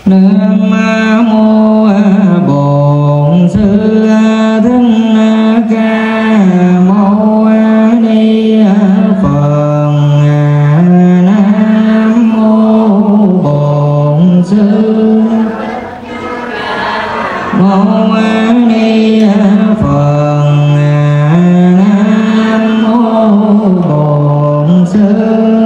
Nam mô Bổn Sư Thích Ca Mâu Ni Phật. Nam mô Bổn Sư Mâu Ni Phật. Nam mô Bổn Sư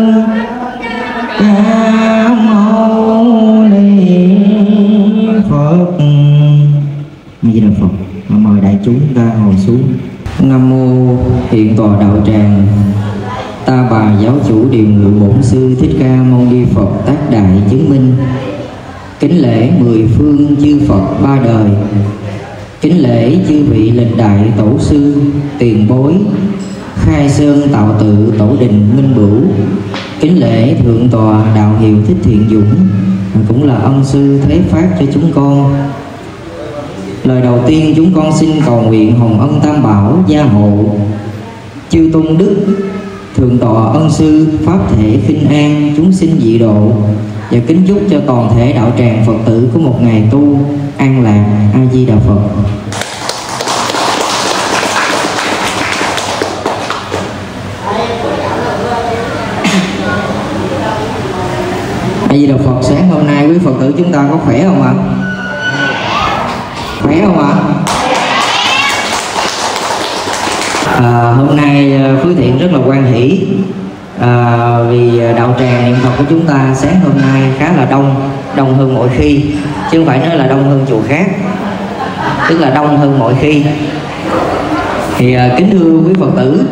Ca Mâu Ni Phật. Di Đà Phật. Mời đại chúng ta ngồi xuống. Nam mô Hiện Tòa Đạo Tràng Ta Bà Giáo Chủ Điều Ngự Bổn Sư Thích Ca Mâu Ni Phật Tác Đại Chứng Minh. Kính lễ mười phương chư Phật ba đời. Kính lễ chư vị lịch đại tổ sư tiền bối khai sơn tạo tự tổ đình Minh Bửu. Kính lễ thượng tọa đạo hiệu Thích Thiện Dũng, cũng là ân sư thế phát cho chúng con. Lời đầu tiên chúng con xin cầu nguyện hồng ân tam bảo gia hộ, chư tôn đức thượng tọa ân sư pháp thể khinh an chúng sinh dị độ, và kính chúc cho toàn thể đạo tràng Phật tử có một ngày tu an lạc. A Di Đà Phật. A Di Đà Phật. Sáng hôm nay quý Phật tử chúng ta có khỏe không ạ? Khỏe không ạ? Hôm nay Phước Thiện rất là hoan hỷ vì đạo tràng niệm Phật của chúng ta sáng hôm nay khá là đông hơn mọi khi, chứ không phải nói là đông hơn chùa khác, tức là đông hơn mọi khi. Thì kính thưa quý Phật tử,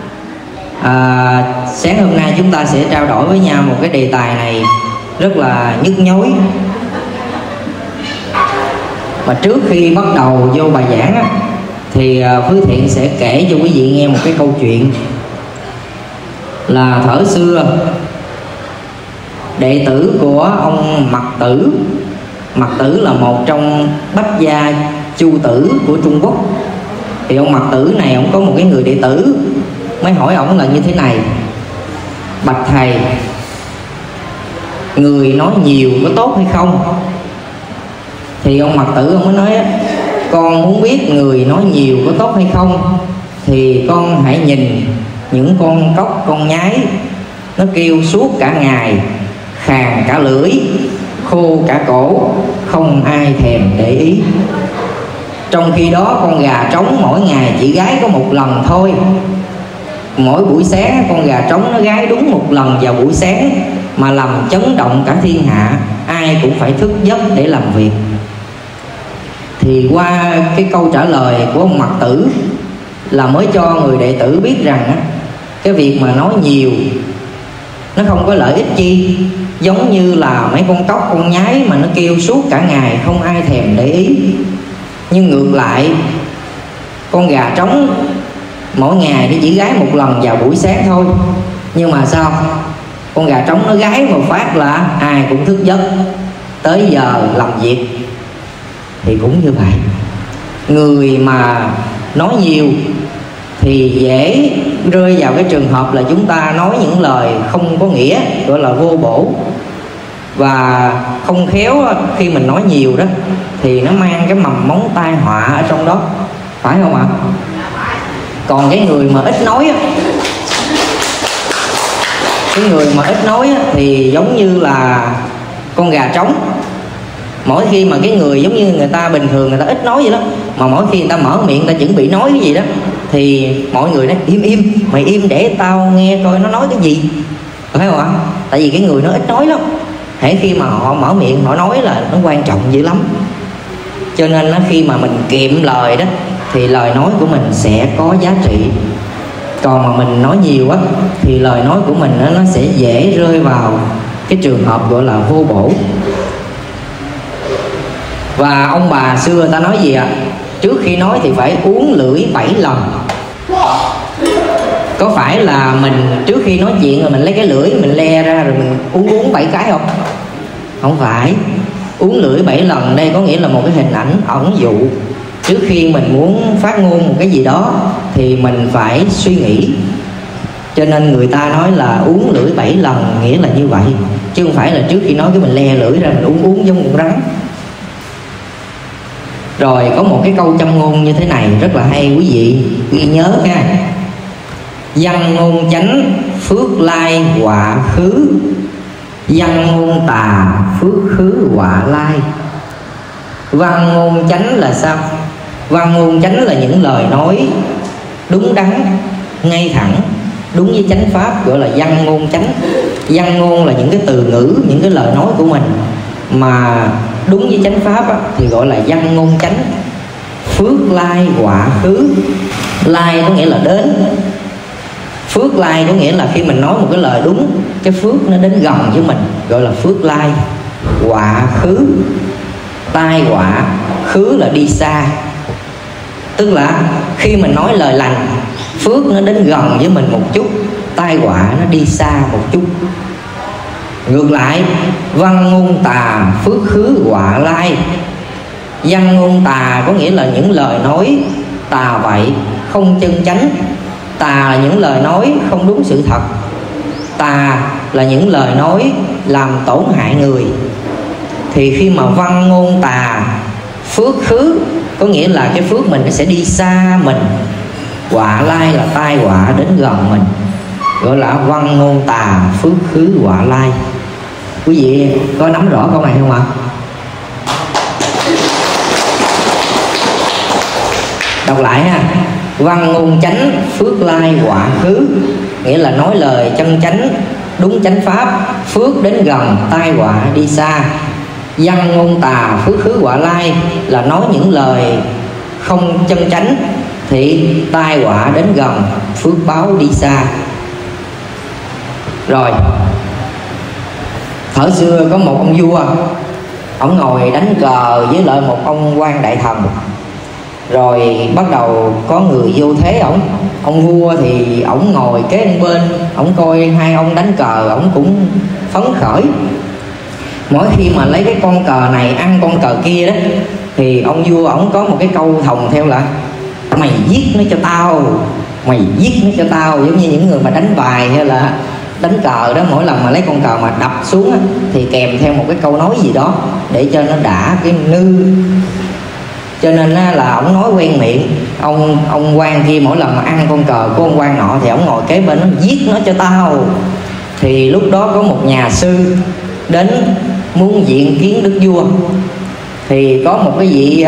sáng hôm nay chúng ta sẽ trao đổi với nhau một cái đề tài này rất là nhức nhối. Mà trước khi bắt đầu vô bài giảng á, thì Phước Thiện sẽ kể cho quý vị nghe một cái câu chuyện. Là thuở xưa đệ tử của ông Mạc Tử là một trong bách gia chu tử của Trung Quốc. Thì ông Mạc Tử này ông có một cái người đệ tử mới hỏi ông là như thế này: bạch thầy, người nói nhiều có tốt hay không? Thì ông Mạc Tử ông mới nói: con muốn biết người nói nhiều có tốt hay không thì con hãy nhìn những con cóc con nhái nó kêu suốt cả ngày, khàn cả lưỡi, khô cả cổ, không ai thèm để ý. Trong khi đó con gà trống mỗi ngày chỉ gáy có một lần thôi. Mỗi buổi sáng con gà trống nó gáy đúng một lần vào buổi sáng mà làm chấn động cả thiên hạ, ai cũng phải thức giấc để làm việc. Thì qua cái câu trả lời của ông Mạc Tử là mới cho người đệ tử biết rằng cái việc mà nói nhiều nó không có lợi ích chi, giống như là mấy con cóc con nhái mà nó kêu suốt cả ngày không ai thèm để ý. Nhưng ngược lại con gà trống mỗi ngày nó chỉ gáy một lần vào buổi sáng thôi, nhưng mà sao con gà trống nó gáy một phát là ai cũng thức giấc tới giờ làm việc. Thì cũng như vậy, người mà nói nhiều thì dễ rơi vào cái trường hợp là chúng ta nói những lời không có nghĩa, gọi là vô bổ. Và không khéo khi mình nói nhiều đó thì nó mang cái mầm móng tai họa ở trong đó, phải không ạ? Còn cái người mà ít nói thì giống như là con gà trống. Mỗi khi mà cái người giống như người ta bình thường người ta ít nói vậy đó, mà mỗi khi người ta mở miệng người ta chuẩn bị nói cái gì đó thì mọi người nói im, mày im để tao nghe coi nó nói cái gì, phải không ạ? Tại vì cái người nó ít nói lắm, hễ khi mà họ mở miệng họ nói là nó quan trọng dữ lắm. Cho nên khi mà mình kiệm lời đó thì lời nói của mình sẽ có giá trị. Còn mà mình nói nhiều á thì lời nói của mình nó sẽ dễ rơi vào cái trường hợp gọi là vô bổ. Và ông bà xưa ta nói gì ạ? Trước khi nói thì phải uống lưỡi 7 lần. Có phải là mình trước khi nói chuyện rồi mình lấy cái lưỡi mình le ra rồi mình uống 7 cái không? Không phải. Uống lưỡi 7 lần đây có nghĩa là một cái hình ảnh ẩn dụ. Trước khi mình muốn phát ngôn một cái gì đó thì mình phải suy nghĩ. Cho nên người ta nói là uống lưỡi 7 lần nghĩa là như vậy. chứ không phải là trước khi nói cái mình le lưỡi ra mình uống giống con rắn. Rồi có một cái câu châm ngôn như thế này rất là hay, quý vị ghi nhớ nha: văn ngôn chánh phước lai họa khứ, văn ngôn tà phước khứ họa lai. Văn ngôn chánh là sao? Văn ngôn chánh là những lời nói đúng đắn, ngay thẳng, đúng với chánh pháp, gọi là văn ngôn chánh. Văn ngôn là những cái từ ngữ, những cái lời nói của mình mà đúng với chánh pháp á, thì gọi là văn ngôn chánh. Phước lai họa khứ, lai có nghĩa là đến, phước lai có nghĩa là khi mình nói một cái lời đúng, cái phước nó đến gần với mình, gọi là phước lai. Họa khứ, tai họa, khứ là đi xa, tức là khi mình nói lời lành, phước nó đến gần với mình một chút, tai họa nó đi xa một chút. Ngược lại, văn ngôn tà phước khứ họa lai. Văn ngôn tà có nghĩa là những lời nói tà vậy, không chân chánh. Tà là những lời nói không đúng sự thật. Tà là những lời nói làm tổn hại người. Thì khi mà văn ngôn tà phước khứ có nghĩa là cái phước mình nó sẽ đi xa mình. Họa lai là tai họa đến gần mình, gọi là văn ngôn tà phước khứ họa lai. Quý vị có nắm rõ câu này không ạ? Đọc lại ha: văn ngôn chánh phước lai họa khứ, nghĩa là nói lời chân chánh, đúng chánh pháp, phước đến gần, tai họa đi xa. Văn ngôn tà phước khứ họa lai là nói những lời không chân chánh, thì tai họa đến gần, phước báo đi xa. Rồi, thời xưa có một ông vua, ông ngồi đánh cờ với lại một ông quan đại thần. Rồi bắt đầu có người vô thế ổng. Ông vua thì ổng ngồi kế bên, ổng coi hai ông đánh cờ, ổng cũng phấn khởi. Mỗi khi mà lấy cái con cờ này ăn con cờ kia đó, thì ông vua ổng có một cái câu thòng theo là: mày giết nó cho tao, mày giết nó cho tao. Giống như những người mà đánh bài hay là đánh cờ đó, mỗi lần mà lấy con cờ mà đập xuống á, thì kèm theo một cái câu nói gì đó để cho nó đã cái nư. Cho nên là ông nói quen miệng. Ông quan kia mỗi lần mà ăn con cờ của ông quan nọ thì ông ngồi kế bên nó: giết nó cho tao. Thì lúc đó có một nhà sư đến muốn diện kiến đức vua. Thì có một cái vị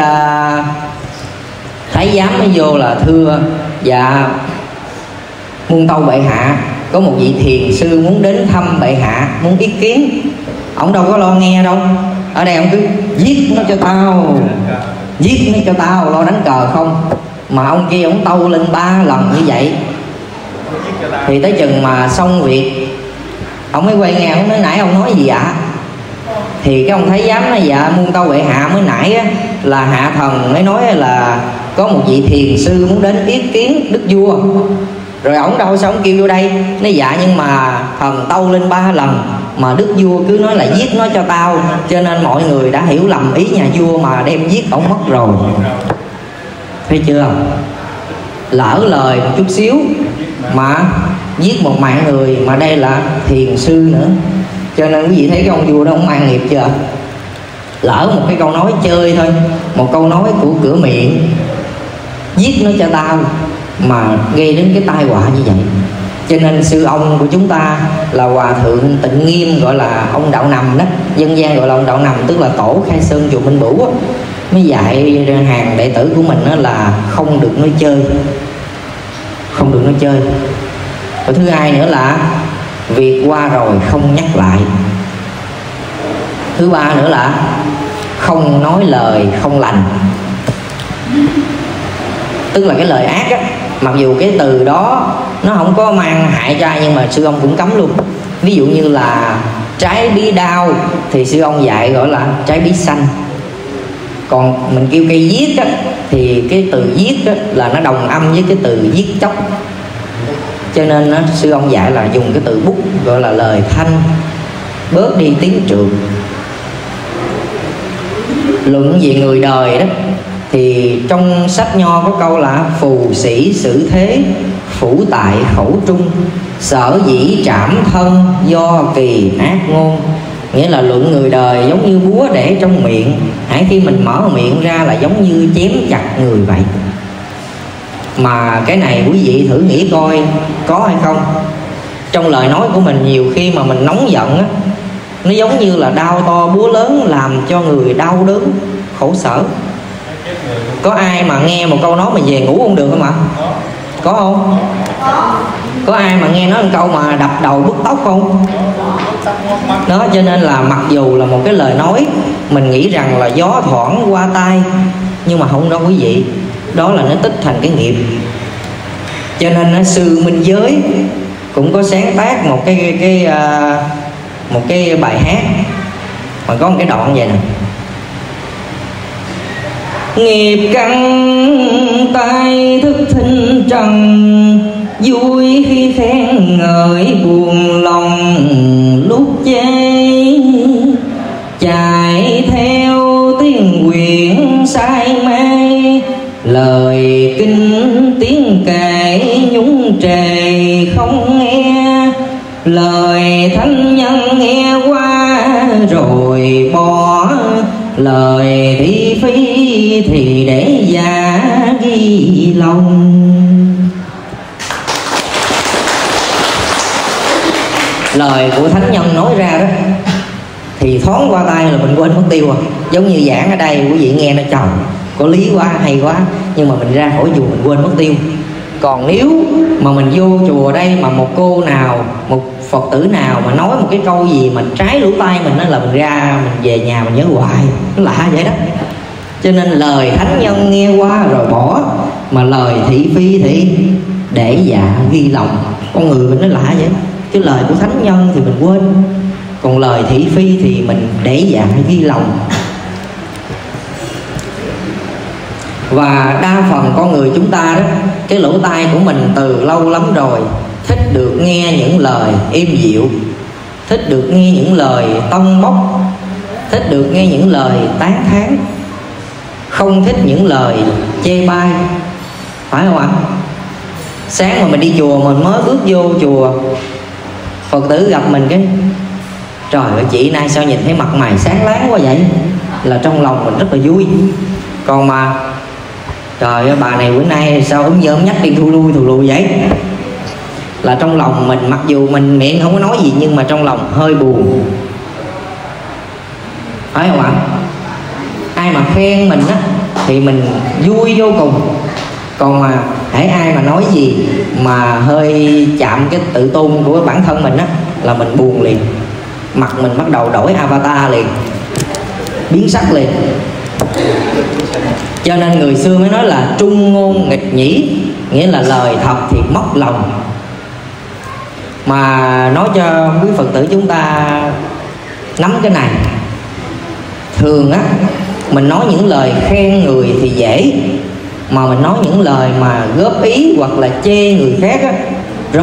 thái giám mới vô là: thưa dạ muôn tâu bệ hạ, có một vị thiền sư muốn đến thăm bệ hạ, muốn ý kiến. Ông đâu có lo nghe đâu, ở đây ông cứ giết nó cho tao, giết nó cho tao, lo đánh cờ không. Mà ông kia ông tâu lên 3 lần như vậy. Thì tới chừng mà xong việc, ông mới quay nghe, ông nói: nãy ông nói gì ạ? Thì cái ông thái giám nói: dạ muôn tâu bệ hạ, mới nãy á, là hạ thần mới nói là có một vị thiền sư muốn đến ý kiến đức vua. Rồi ổng đâu, sao ổng kêu vô đây? Nói: dạ nhưng mà thần tâu lên 3 lần mà đức vua cứ nói là giết nó cho tao, cho nên mọi người đã hiểu lầm ý nhà vua mà đem giết ổng mất rồi. Thấy chưa? Lỡ lời một chút xíu mà giết một mạng người, mà đây là thiền sư nữa. Cho nên quý vị thấy cái ông vua đó ông mang nghiệp chưa? Lỡ một cái câu nói chơi thôi, một câu nói của cửa miệng, giết nó cho tao, mà gây đến cái tai họa như vậy. Cho nên sư ông của chúng ta là Hòa Thượng Tịnh Nghiêm, gọi là ông Đạo Nằm đó, dân gian gọi là ông Đạo Nằm, tức là tổ Khai Sơn chùa Minh Bửu đó, mới dạy hàng đệ tử của mình đó là không được nói chơi, không được nói chơi. Và thứ hai nữa là việc qua rồi không nhắc lại. Thứ ba nữa là không nói lời không lành, tức là cái lời ác á, mặc dù cái từ đó nó không có mang hại cho ai, nhưng mà sư ông cũng cấm luôn. Ví dụ như là trái bí đao thì sư ông dạy gọi là trái bí xanh. Còn mình kêu cây giết á, thì cái từ giết á, là nó đồng âm với cái từ giết chóc. Cho nên á, sư ông dạy là dùng cái từ bút, gọi là lời thanh, bớt đi tiếng trượt. Luận về người đời đó, thì trong sách Nho có câu là phù sĩ xử thế, phủ tại khẩu trung. Sở dĩ trảm thân do kỳ ác ngôn, nghĩa là luận người đời giống như búa để trong miệng, hãy khi mình mở miệng ra là giống như chém chặt người vậy. Mà cái này quý vị thử nghĩ coi có hay không. Trong lời nói của mình nhiều khi mà mình nóng giận á, nó giống như là đao to búa lớn làm cho người đau đớn khổ sở. Có ai mà nghe một câu nói mà về ngủ không được không ạ? Có không? Có ai mà nghe nói một câu mà đập đầu bứt tóc không? Đó, cho nên là mặc dù là một cái lời nói mình nghĩ rằng là gió thoảng qua tai, nhưng mà không đâu quý vị, đó là nó tích thành cái nghiệp. Cho nên sư Minh Giới cũng có sáng tác một cái bài hát mà có một cái đoạn vậy nè: nghiệp căn tay thức thinh trần, vui khi khen ngợi buồn lòng lúc chê, chạy theo tiếng quyền say mê, lời kinh tiếng kể nhúng trề không nghe, lời thánh nhân nghe qua rồi bỏ, lời thị phi thì để giả ghi lòng. Lời của thánh nhân nói ra đó thì thoáng qua tay là mình quên mất tiêu à. Giống như giảng ở đây quý vị nghe nó trời có lý quá, hay quá, nhưng mà mình ra khỏi chùa mình quên mất tiêu. Còn nếu mà mình vô chùa đây mà một cô nào, một Phật tử nào mà nói một cái câu gì mà trái lỗ tai mình, đó là mình ra mình về nhà mình nhớ hoài, nó lạ vậy đó. Cho nên lời thánh nhân nghe qua rồi bỏ, mà lời thị phi thì để dạ ghi lòng. Con người mình nó lạ vậy, cái lời của thánh nhân thì mình quên, còn lời thị phi thì mình để dạ ghi lòng. Và đa phần con người chúng ta đó, cái lỗ tai của mình từ lâu lắm rồi thích được nghe những lời êm dịu, thích được nghe những lời tông bốc, thích được nghe những lời tán thán, không thích những lời chê bai, phải không ạ? Sáng mà mình đi chùa, mình mới bước vô chùa, Phật tử gặp mình cái trời ơi chị nay sao nhìn thấy mặt mày sáng láng quá vậy, là trong lòng mình rất là vui. Còn mà trời ơi bà này bữa nay sao ốm dơ nhắc đi thu lui vậy, là trong lòng mình mặc dù mình miệng không có nói gì nhưng mà trong lòng hơi buồn, phải không ạ? Ai mà khen mình á thì mình vui vô cùng, còn mà hãy ai mà nói gì mà hơi chạm cái tự tôn của bản thân mình á là mình buồn liền, mặt mình bắt đầu đổi avatar liền, biến sắc liền. Cho nên người xưa mới nói là trung ngôn nghịch nhĩ, nghĩa là lời thật thì mất lòng. Mà nói cho quý Phật tử chúng ta nắm cái này, thường á mình nói những lời khen người thì dễ, mà mình nói những lời mà góp ý hoặc là chê người khác á rất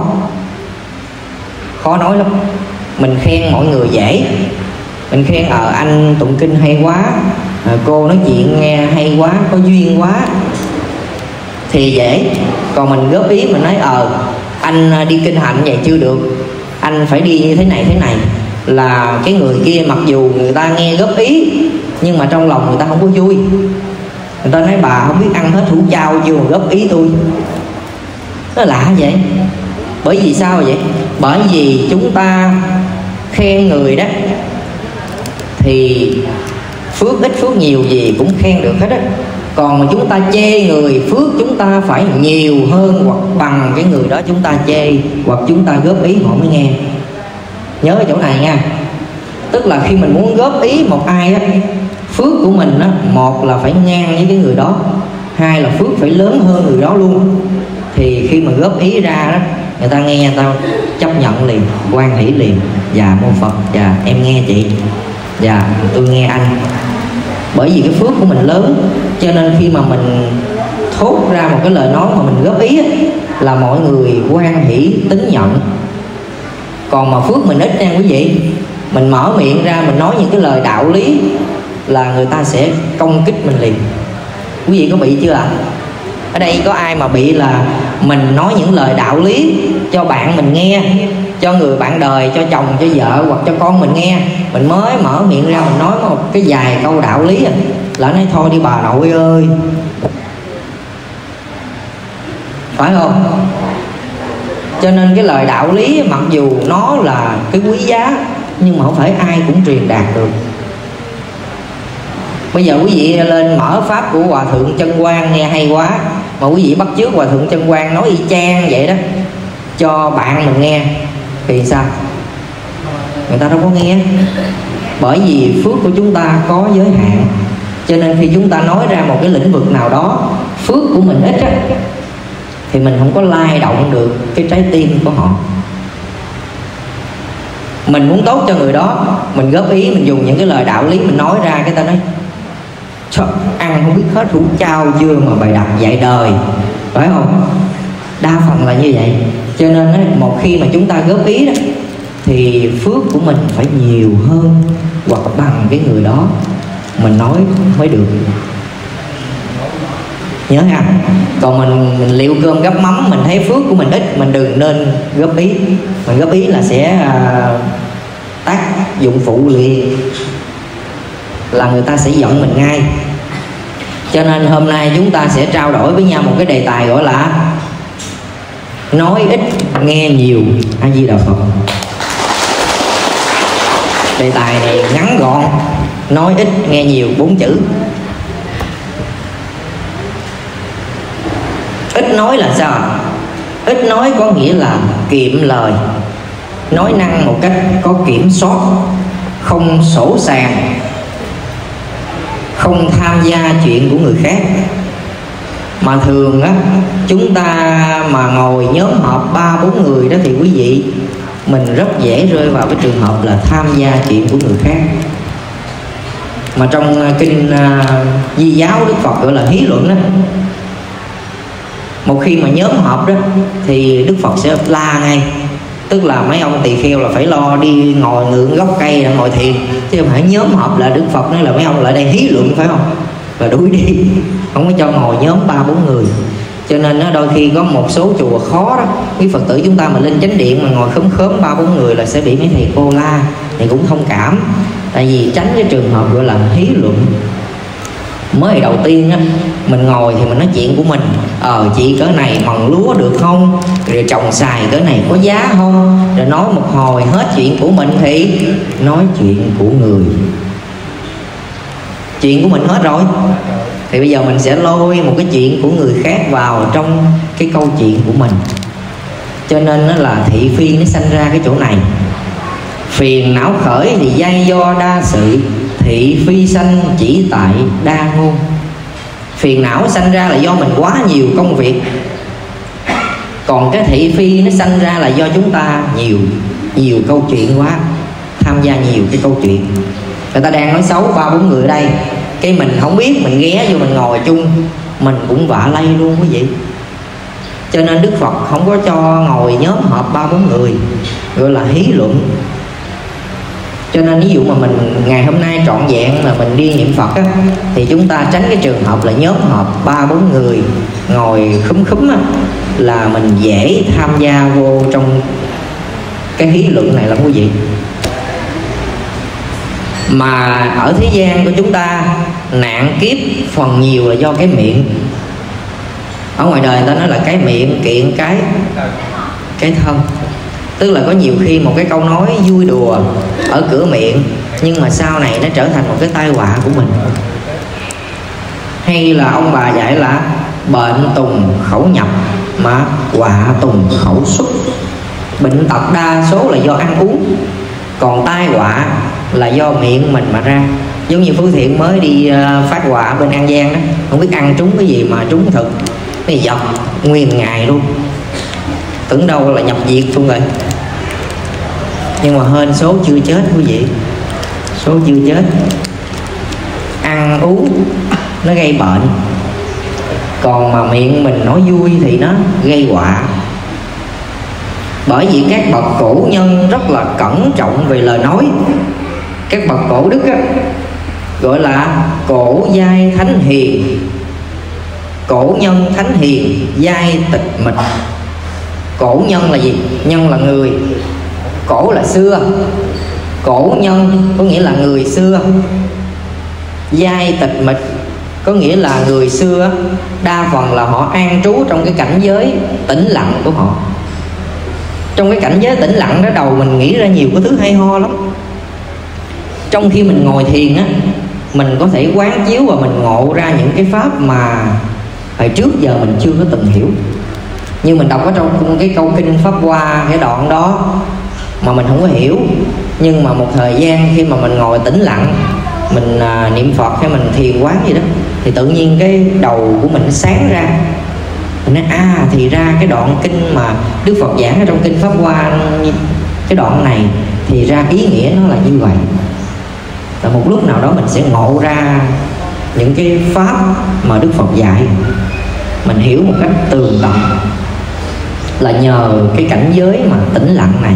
khó nói lắm. Mình khen mọi người dễ, mình khen anh tụng kinh hay quá, cô nói chuyện nghe hay quá, có duyên quá thì dễ. Còn mình góp ý, mình nói anh đi kinh hạnh vậy chưa được, anh phải đi như thế này, là cái người kia mặc dù người ta nghe góp ý nhưng mà trong lòng người ta không có vui. Người ta nói bà không biết ăn hết hũ chao chưa mà góp ý tôi, nó lạ vậy. Bởi vì sao vậy? Bởi vì chúng ta khen người đó thì phước ít phước nhiều gì cũng khen được hết á. Còn mà chúng ta chê người, phước chúng ta phải nhiều hơn hoặc bằng cái người đó chúng ta chê hoặc chúng ta góp ý họ mới nghe. Nhớ cái chỗ này nha. Tức là khi mình muốn góp ý một ai á, phước của mình á, một là phải ngang với cái người đó, hai là phước phải lớn hơn người đó luôn. Thì khi mà góp ý ra đó, người ta nghe, người ta chấp nhận liền, hoan hỷ liền. Dạ mô Phật, dạ em nghe chị, dạ tôi nghe anh. Bởi vì cái phước của mình lớn, cho nên khi mà mình thốt ra một cái lời nói mà mình góp ý á, là mọi người hoan hỷ tín nhận. Còn mà phước mình ít nha quý vị, mình mở miệng ra mình nói những cái lời đạo lý là người ta sẽ công kích mình liền. Quý vị có bị chưa ạ? Ở đây có ai mà bị là mình nói những lời đạo lý cho bạn mình nghe, cho người bạn đời, cho chồng, cho vợ hoặc cho con mình nghe, mình mới mở miệng ra mình nói một cái vài câu đạo lý là nói thôi đi bà nội ơi, phải không? Cho nên cái lời đạo lý mặc dù nó là cái quý giá nhưng mà không phải ai cũng truyền đạt được. Bây giờ quý vị lên mở pháp của Hòa Thượng Chân Quang nghe hay quá, mà quý vị bắt chước Hòa Thượng Chân Quang nói y chang vậy đó cho bạn mình nghe thì sao? Người ta đâu có nghe. Bởi vì phước của chúng ta có giới hạn, cho nên khi chúng ta nói ra một cái lĩnh vực nào đó phước của mình ít á, thì mình không có lay động được cái trái tim của họ. Mình muốn tốt cho người đó, mình góp ý, mình dùng những cái lời đạo lý mình nói ra, cái ta nói ăn không biết hết rủ trao dưa mà bày đặt dạy đời, phải không? Đa phần là như vậy. Cho nên á, một khi mà chúng ta góp ý đó thì phước của mình phải nhiều hơn hoặc bằng cái người đó mình nói mới được, nhớ ha. Còn mình liệu cơm gắp mắm, mình thấy phước của mình ít, mình đừng nên góp ý. Mình góp ý là sẽ tác dụng phụ liền, là người ta sẽ giận mình ngay. Cho nên hôm nay chúng ta sẽ trao đổi với nhau một cái đề tài gọi là nói ít nghe nhiều. A Di Đà Phật. Đề tài này ngắn gọn, nói ít nghe nhiều, 4 chữ. Ít nói là sao? Ít nói có nghĩa là kiệm lời, nói năng một cách có kiểm soát, không sổ sàng, không tham gia chuyện của người khác. Mà thường á, chúng ta mà ngồi nhóm họp 3-4 người đó thì quý vị, mình rất dễ rơi vào cái trường hợp là tham gia chuyện của người khác. Mà trong kinh Di giáo Đức Phật gọi là hí luận đó, một khi mà nhóm họp đó thì Đức Phật sẽ la ngay. Tức là mấy ông tỳ kheo là phải lo đi ngồi ngưỡng gốc cây để ngồi thiền, chứ không phải nhóm họp là Đức Phật nói là mấy ông lại đây hí luận, phải không? Là đuổi đi, không có cho ngồi nhóm 3-4 người. Cho nên đôi khi có một số chùa khó đó, quý Phật tử chúng ta mà lên chánh điện mà ngồi khóm 3-4 người là sẽ bị mấy thầy cô la, thì cũng thông cảm. Tại vì tránh cái trường hợp gọi là hí luận. Mới đầu tiên á, mình ngồi thì mình nói chuyện của mình, chị cỡ này mần lúa được không, rồi trồng xài cỡ này có giá không, rồi nói một hồi hết chuyện của mình thì nói chuyện của người. Chuyện của mình hết rồi thì bây giờ mình sẽ lôi một cái chuyện của người khác vào trong cái câu chuyện của mình. Cho nên nó là thị phi nó sanh ra cái chỗ này. Phiền não khởi thì giai do đa sự, thị phi sanh chỉ tại đa ngôn. Phiền não sanh ra là do mình quá nhiều công việc, còn cái thị phi nó sanh ra là do chúng ta nhiều câu chuyện quá, tham gia nhiều cái câu chuyện. Người ta đang nói xấu 3-4 người ở đây, cái mình không biết, mình ghé vô mình ngồi chung, mình cũng vạ lây luôn quý vị. Cho nên Đức Phật không có cho ngồi nhóm họp 3-4 người, gọi là hí luận. Cho nên ví dụ mà mình ngày hôm nay trọn vẹn là mình đi niệm Phật á, thì chúng ta tránh cái trường hợp là nhóm họp 3-4 người ngồi khúm á, là mình dễ tham gia vô trong cái hí luận này lắm quý vị. Mà ở thế gian của chúng ta nạn kiếp phần nhiều là do cái miệng. Ở ngoài đời người ta nói là cái miệng kiện cái thân. Tức là có nhiều khi một cái câu nói vui đùa ở cửa miệng, nhưng mà sau này nó trở thành một cái tai họa của mình. Hay là ông bà dạy là bệnh tùng khẩu nhập mà họa tùng khẩu xuất. Bệnh tật đa số là do ăn uống, còn tai họa là do miệng mình mà ra. Giống như Phú Thiện mới đi phát quà ở bên An Giang đó, không biết ăn trúng cái gì mà trúng thực, cái dọc nguyên ngày luôn, tưởng đâu là nhập viện luôn rồi. Nhưng mà hên số chưa chết quý vị, số chưa chết. Ăn uống nó gây bệnh, còn mà miệng mình nói vui thì nó gây họa. Bởi vì các bậc cổ nhân rất là cẩn trọng về lời nói. Các bậc cổ đức á, gọi là cổ giai thánh hiền, Cổ nhân thánh hiền giai tịch mịch. Cổ nhân là gì? Nhân là người, cổ là xưa, cổ nhân có nghĩa là người xưa. Giai tịch mịch có nghĩa là người xưa đa phần là họ an trú trong cái cảnh giới tĩnh lặng của họ. Trong cái cảnh giới tĩnh lặng đó, đầu mình nghĩ ra nhiều cái thứ hay ho lắm. Trong khi mình ngồi thiền á, mình có thể quán chiếu và mình ngộ ra những cái pháp mà hồi trước giờ mình chưa có từng hiểu. Như mình đọc ở trong cái câu kinh Pháp Hoa, cái đoạn đó mà mình không có hiểu, nhưng mà một thời gian khi mà mình ngồi tĩnh lặng, mình niệm Phật hay mình thiền quán gì đó, thì tự nhiên cái đầu của mình nó sáng ra. Mình nói thì ra cái đoạn kinh mà Đức Phật giảng ở trong kinh Pháp Hoa, cái đoạn này thì ra ý nghĩa nó là như vậy. Và một lúc nào đó mình sẽ ngộ ra những cái pháp mà Đức Phật dạy, mình hiểu một cách tường tận, là nhờ cái cảnh giới mà tĩnh lặng này.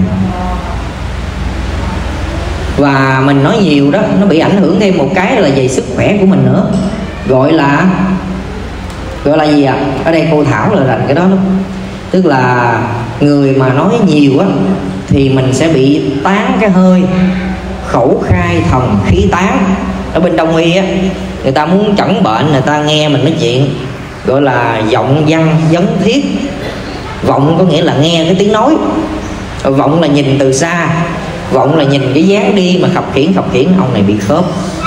Và mình nói nhiều đó, nó bị ảnh hưởng thêm một cái là về sức khỏe của mình nữa. Gọi là gì ạ? Ở đây cô Thảo là rành cái đó lắm. Tức là người mà nói nhiều á thì mình sẽ bị tán cái hơi, khẩu khai thần khí tán. Ở bên Đông y á, người ta muốn chẩn bệnh, người ta nghe mình nói chuyện gọi là vọng văn vấn thiết. Vọng có nghĩa là nghe cái tiếng nói, vọng là nhìn từ xa, vọng là nhìn cái dáng đi mà khập khiễng ông này bị khớp,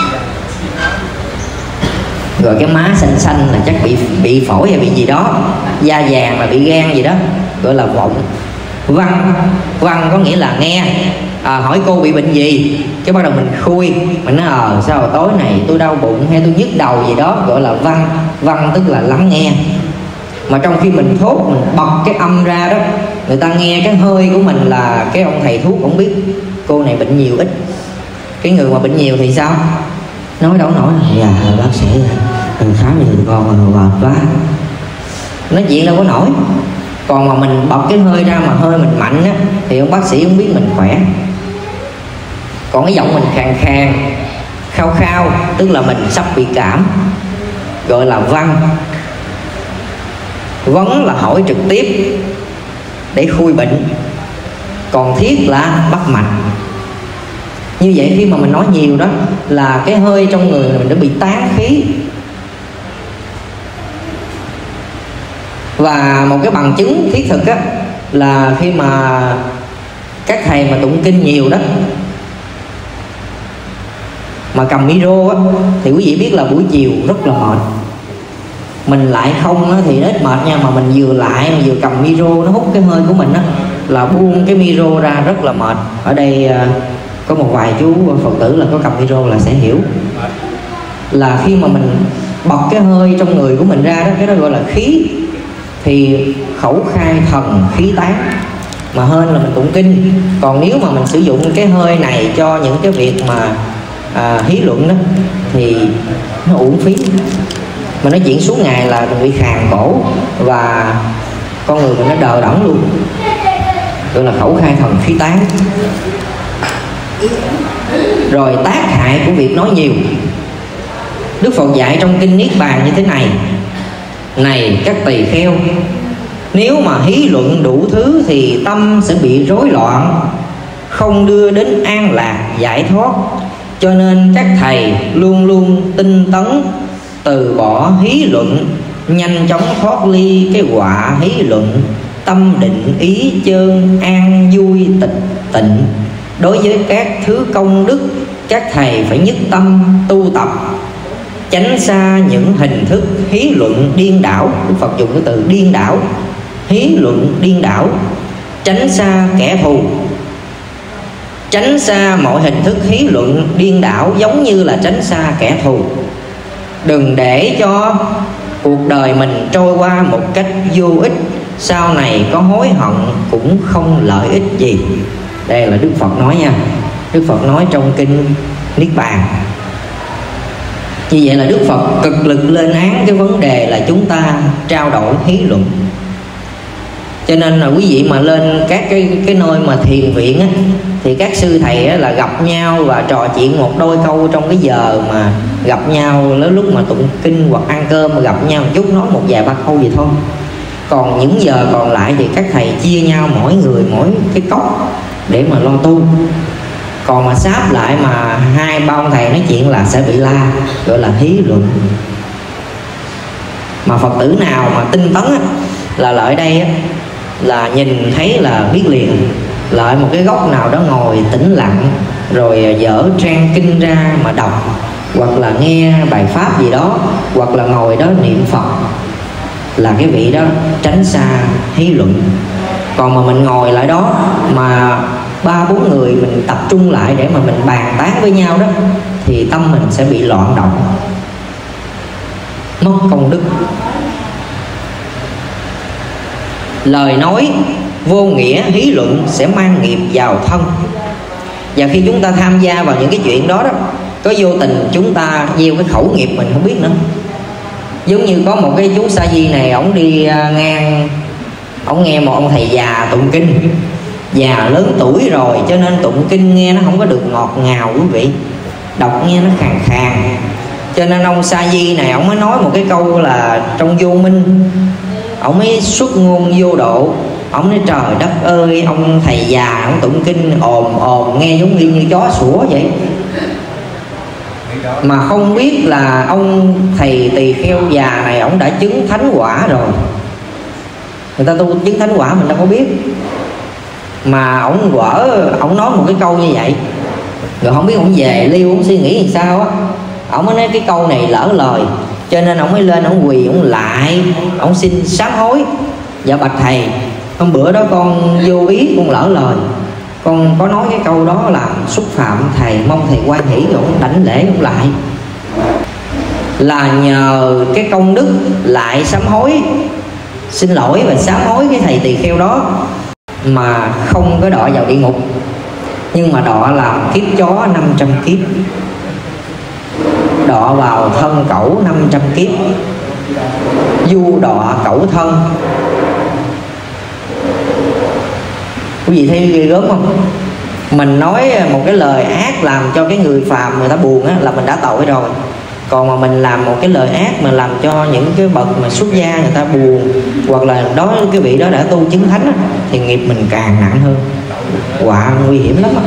rồi cái má xanh xanh là chắc bị phổi hay bị gì đó, da vàng là bị gan gì đó, gọi là vọng. Văn có nghĩa là nghe. Hỏi cô bị bệnh gì, cái bắt đầu mình khui, mình nói sao tối này tôi đau bụng hay tôi nhức đầu gì đó, gọi là văn tức là lắng nghe. Mà trong khi mình thốt, mình bật cái âm ra đó, người ta nghe cái hơi của mình là cái ông thầy thuốc cũng biết cô này bệnh nhiều ít. Cái người mà bệnh nhiều thì sao? Nói đâu nổi, dạ bác sĩ khám giùm con mệt quá, nói chuyện đâu có nổi. Còn mà mình bật cái hơi ra mà hơi mình mạnh á, thì ông bác sĩ cũng biết mình khỏe. Còn cái giọng mình khàn khàn, khao, tức là mình sắp bị cảm, gọi là văn. Vấn là hỏi trực tiếp để khui bệnh, còn thiết là bắt mạch. Như vậy khi mà mình nói nhiều đó là cái hơi trong người mình đã bị tán khí. Và một cái bằng chứng thiết thực á, là khi mà các thầy mà tụng kinh nhiều đó, mà cầm micro á, thì quý vị biết là buổi chiều rất là mệt. Mình lại không á, thì nó ít mệt nha, mà mình vừa lại mà vừa cầm micro nó hút cái hơi của mình á, là buông cái micro ra rất là mệt. Ở đây có một vài chú Phật tử là có cầm micro là sẽ hiểu, là khi mà mình bật cái hơi trong người của mình ra đó, cái đó gọi là khí. Thì khẩu khai thần khí tán, mà hên là mình tụng kinh. Còn nếu mà mình sử dụng cái hơi này cho những cái việc mà hí luận đó thì nó uổng phí. Mà nói chuyện suốt ngày là mình bị khàn cổ và con người mình nó đờ đẫn luôn, gọi là khẩu khai thần khí tán. Rồi tác hại của việc nói nhiều, Đức Phật dạy trong kinh Niết Bàn như thế này: này các tỳ kheo, nếu mà hí luận đủ thứ thì tâm sẽ bị rối loạn, không đưa đến an lạc giải thoát. Cho nên các thầy luôn luôn tinh tấn, từ bỏ hí luận, nhanh chóng thoát ly cái họa hí luận, tâm định ý chơn an vui tịch tịnh. Đối với các thứ công đức, các thầy phải nhất tâm tu tập, tránh xa những hình thức hí luận điên đảo. Đức Phật dùng cái từ điên đảo, hí luận điên đảo. Tránh xa kẻ thù, tránh xa mọi hình thức hí luận điên đảo, giống như là tránh xa kẻ thù. Đừng để cho cuộc đời mình trôi qua một cách vô ích, sau này có hối hận cũng không lợi ích gì. Đây là Đức Phật nói nha. Đức Phật nói trong kinh Niết Bàn. Như vậy là Đức Phật cực lực lên án cái vấn đề là chúng ta trao đổi hí luận. Cho nên là quý vị mà lên các cái nơi mà thiền viện á, thì các sư thầy á, là gặp nhau và trò chuyện một đôi câu trong cái giờ mà gặp nhau, lúc mà tụng kinh hoặc ăn cơm mà gặp nhau một chút, nói một vài ba câu gì thôi. Còn những giờ còn lại thì các thầy chia nhau mỗi người mỗi cái cốc để mà lo tu. Còn mà sáp lại mà hai ba ông thầy nói chuyện là sẽ bị la, gọi là hí luận. Mà Phật tử nào mà tinh tấn á, là lại đây á, là nhìn thấy là biết liền. Lại một cái góc nào đó ngồi tĩnh lặng, rồi dở trang kinh ra mà đọc, hoặc là nghe bài pháp gì đó, hoặc là ngồi đó niệm Phật, là cái vị đó tránh xa hí luận. Còn mà mình ngồi lại đó mà ba bốn người mình tập trung lại để mà mình bàn tán với nhau đó, thì tâm mình sẽ bị loạn động, mất công đức. Lời nói vô nghĩa hí luận sẽ mang nghiệp vào thân. Và khi chúng ta tham gia vào những cái chuyện đó đó, có vô tình chúng ta gieo cái khẩu nghiệp mình không biết nữa. Giống như có một cái chú sa di này, ổng đi ngang, ổng nghe một ông thầy già tụng kinh. Già lớn tuổi rồi cho nên tụng kinh nghe nó không có được ngọt ngào quý vị, đọc nghe nó khàn khàn. Cho nên ông sa di này ổng mới nói một cái câu là trong vô minh, ổng mới xuất ngôn vô độ. Ổng nói trời đất ơi, ông thầy già ông tụng kinh ồn ồn nghe giống như chó sủa vậy, mà không biết là ông thầy tỳ kheo già này ổng đã chứng thánh quả rồi. Người ta tu chứng thánh quả mình đâu có biết, mà ổng nói một cái câu như vậy, rồi không biết ổng về liêu ổng suy nghĩ làm sao á. Ổng mới nói cái câu này lỡ lời, cho nên ổng mới lên ổng quỳ ổng lại, ổng xin sám hối. Dạ bạch thầy, hôm bữa đó con vô ý, con lỡ lời, con có nói cái câu đó làm xúc phạm thầy, mong thầy quan hỷ. Rồi ổng đảnh lễ ổng lại. Là nhờ cái công đức lại sám hối, xin lỗi và sám hối cái thầy tỳ kheo đó, mà không có đọa vào địa ngục, nhưng mà đọa làm kiếp chó 500 kiếp, đọa vào thân cẩu 500 kiếp, du đọa cẩu thân. Quý vị thấy ghê gớm không? Mình nói một cái lời ác làm cho cái người phàm người ta buồn á, là mình đã tội rồi. Còn mà mình làm một cái lời ác mà làm cho những cái bậc mà xuất gia người ta buồn, hoặc là đó cái vị đó đã tu chứng thánh á, thì nghiệp mình càng nặng hơn, quả nguy hiểm lắm á.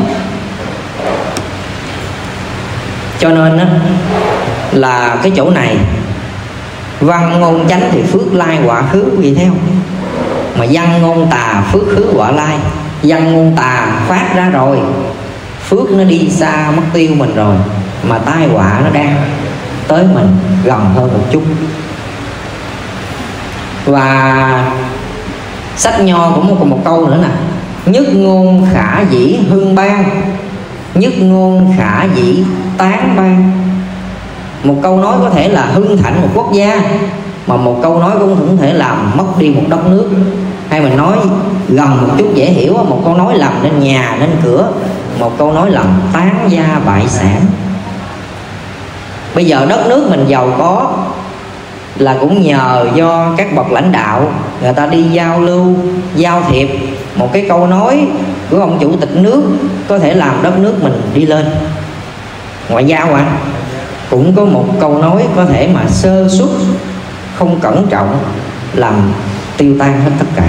Cho nên á, là cái chỗ này văn ngôn chánh thì phước lai quả khứ, quý vị theo. Mà văn ngôn tà phước khứ quả lai. Văn ngôn tà phát ra rồi, phước nó đi xa mất tiêu mình rồi, mà tai họa nó đang tới mình gần hơn một chút. Và sách Nho cũng có một câu nữa nè: nhất ngôn khả dĩ hưng ban, nhất ngôn khả dĩ tán ban. Một câu nói có thể là hưng thịnh một quốc gia, mà một câu nói cũng không thể làm mất đi một đất nước. Hay mình nói gần một chút dễ hiểu, một câu nói làm nên nhà nên cửa, một câu nói làm tán gia bại sản. Bây giờ đất nước mình giàu có là cũng nhờ do các bậc lãnh đạo người ta đi giao lưu, giao thiệp. Một cái câu nói của ông chủ tịch nước có thể làm đất nước mình đi lên. Ngoại giao cũng có một câu nói có thể mà sơ suất, không cẩn trọng làm tiêu tan hết tất cả.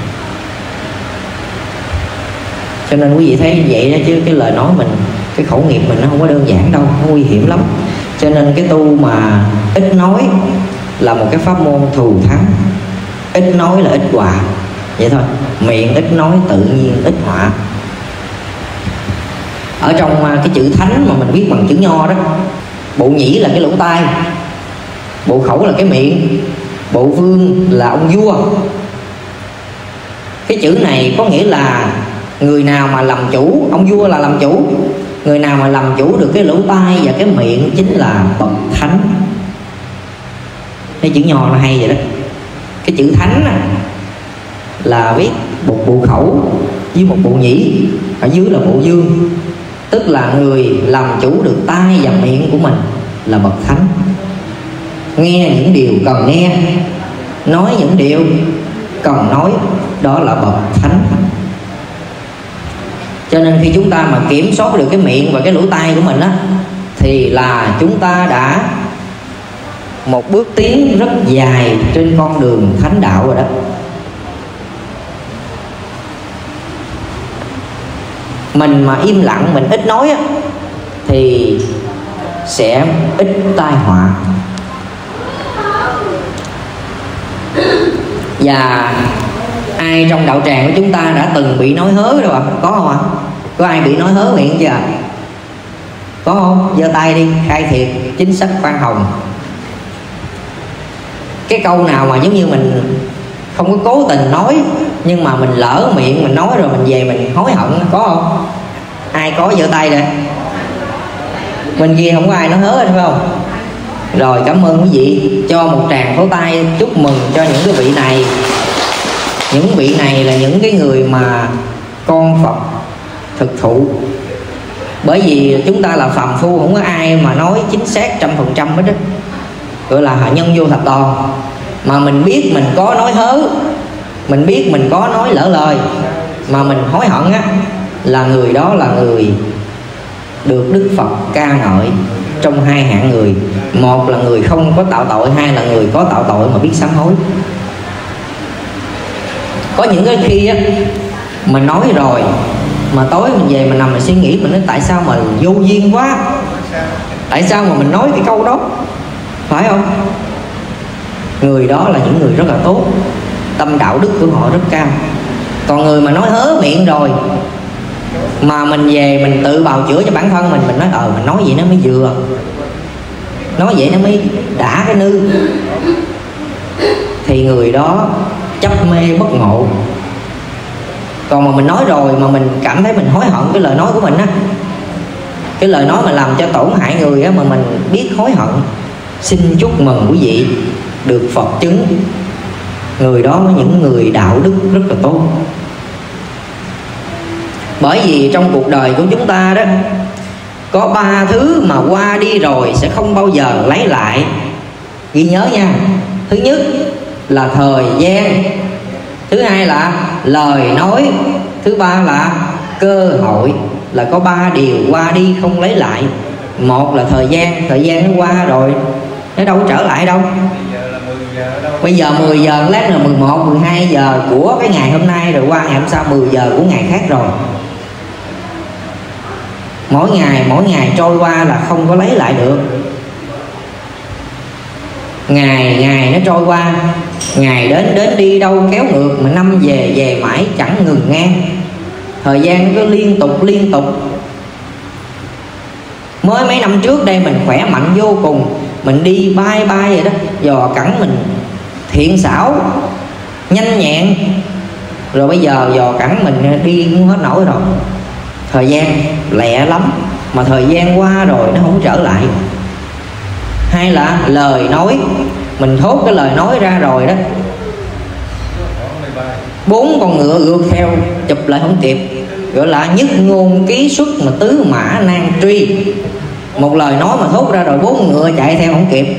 Cho nên quý vị thấy vậy đó, chứ cái lời nói mình, cái khẩu nghiệp mình nó không có đơn giản đâu, nó nguy hiểm lắm. Cho nên cái tu mà ít nói là một cái pháp môn thù thắng. Ít nói là ít họa, vậy thôi. Miệng ít nói tự nhiên ít họa. Ở trong cái chữ thánh mà mình viết bằng chữ Nho đó, bộ nhĩ là cái lỗ tai, bộ khẩu là cái miệng, bộ vương là ông vua. Cái chữ này có nghĩa là người nào mà làm chủ, ông vua là làm chủ, người nào mà làm chủ được cái lỗ tai và cái miệng chính là bậc thánh. Cái chữ Nho nó hay vậy đó. Cái chữ thánh là viết một bộ khẩu với một bộ nhĩ, ở dưới là bộ dương, tức là người làm chủ được tai và miệng của mình là bậc thánh. Nghe những điều cần nghe, nói những điều cần nói, đó là bậc thánh. Cho nên khi chúng ta mà kiểm soát được cái miệng và cái lỗ tai của mình á, thì là chúng ta đã một bước tiến rất dài trên con đường thánh đạo rồi đó. Mình mà im lặng, mình ít nói á, thì sẽ ít tai họa. Và ai trong đạo tràng của chúng ta đã từng bị nói hớ rồi ạ? Có không ạ? Có ai bị nói hớ miệng chưa? Có không? Giơ tay đi, khai thiệt chính sách khoan hồng. Cái câu nào mà giống như mình không có cố tình nói, nhưng mà mình lỡ miệng mình nói rồi mình về mình hối hận, có không? Ai có giơ tay đây? Bên kia không có ai nói hớ phải không? Rồi, cảm ơn quý vị. Cho một tràng pháo tay chúc mừng cho những cái vị này. Những vị này là những cái người mà con Phật thực thụ. Bởi vì chúng ta là phàm phu, không có ai mà nói chính xác 100% hết đó, gọi là hạ nhân vô thạch toàn. Mà mình biết mình có nói hớ, mình biết mình có nói lỡ lời mà mình hối hận á, là người đó là người được Đức Phật ca ngợi trong hai hạng người. Một là người không có tạo tội, hai là người có tạo tội mà biết sám hối. Có những cái khi á, mình nói rồi mà tối mình về mình nằm mình suy nghĩ, mình nói tại sao mà vô duyên quá, tại sao mà mình nói cái câu đó, phải không? Người đó là những người rất là tốt, tâm đạo đức của họ rất cao. Còn người mà nói hớ miệng rồi mà mình về mình tự bào chữa cho bản thân mình nói mình nói vậy nó mới vừa, nói vậy nó mới đã cái nư, thì người đó chấp mê bất ngộ. Còn mà mình nói rồi mà mình cảm thấy mình hối hận cái lời nói của mình á, cái lời nói mà làm cho tổn hại người á, mà mình biết hối hận, xin chúc mừng quý vị được Phật chứng. Người đó có những người đạo đức rất là tốt. Bởi vì trong cuộc đời của chúng ta đó, có 3 thứ mà qua đi rồi sẽ không bao giờ lấy lại. Ghi nhớ nha. Thứ nhất là thời gian, thứ hai là lời nói, thứ ba là cơ hội. Là có 3 điều qua đi không lấy lại. Một là thời gian nó qua rồi, nó đâu có trở lại đâu. Bây giờ 10 giờ, lát là 11, 12 giờ của cái ngày hôm nay, rồi qua ngày hôm sau 10 giờ của ngày khác rồi. Mỗi ngày trôi qua là không có lấy lại được. Ngày nó trôi qua, ngày đến đi đâu kéo ngược, mà năm về mãi chẳng ngừng ngang. Thời gian nó cứ liên tục. Mới mấy năm trước đây mình khỏe mạnh vô cùng, mình đi bay vậy đó, dò cẳng mình thiện xảo nhanh nhẹn, rồi bây giờ dò cẳng mình đi không hết nổi rồi. Thời gian lẹ lắm, mà thời gian qua rồi nó không trở lại. Hay là lời nói, mình thốt cái lời nói ra rồi đó, 4 con ngựa rượt theo chụp lại không kịp, gọi là nhất ngôn ký xuất mà tứ mã nan truy. Một lời nói mà thốt ra rồi 4 con ngựa chạy theo không kịp,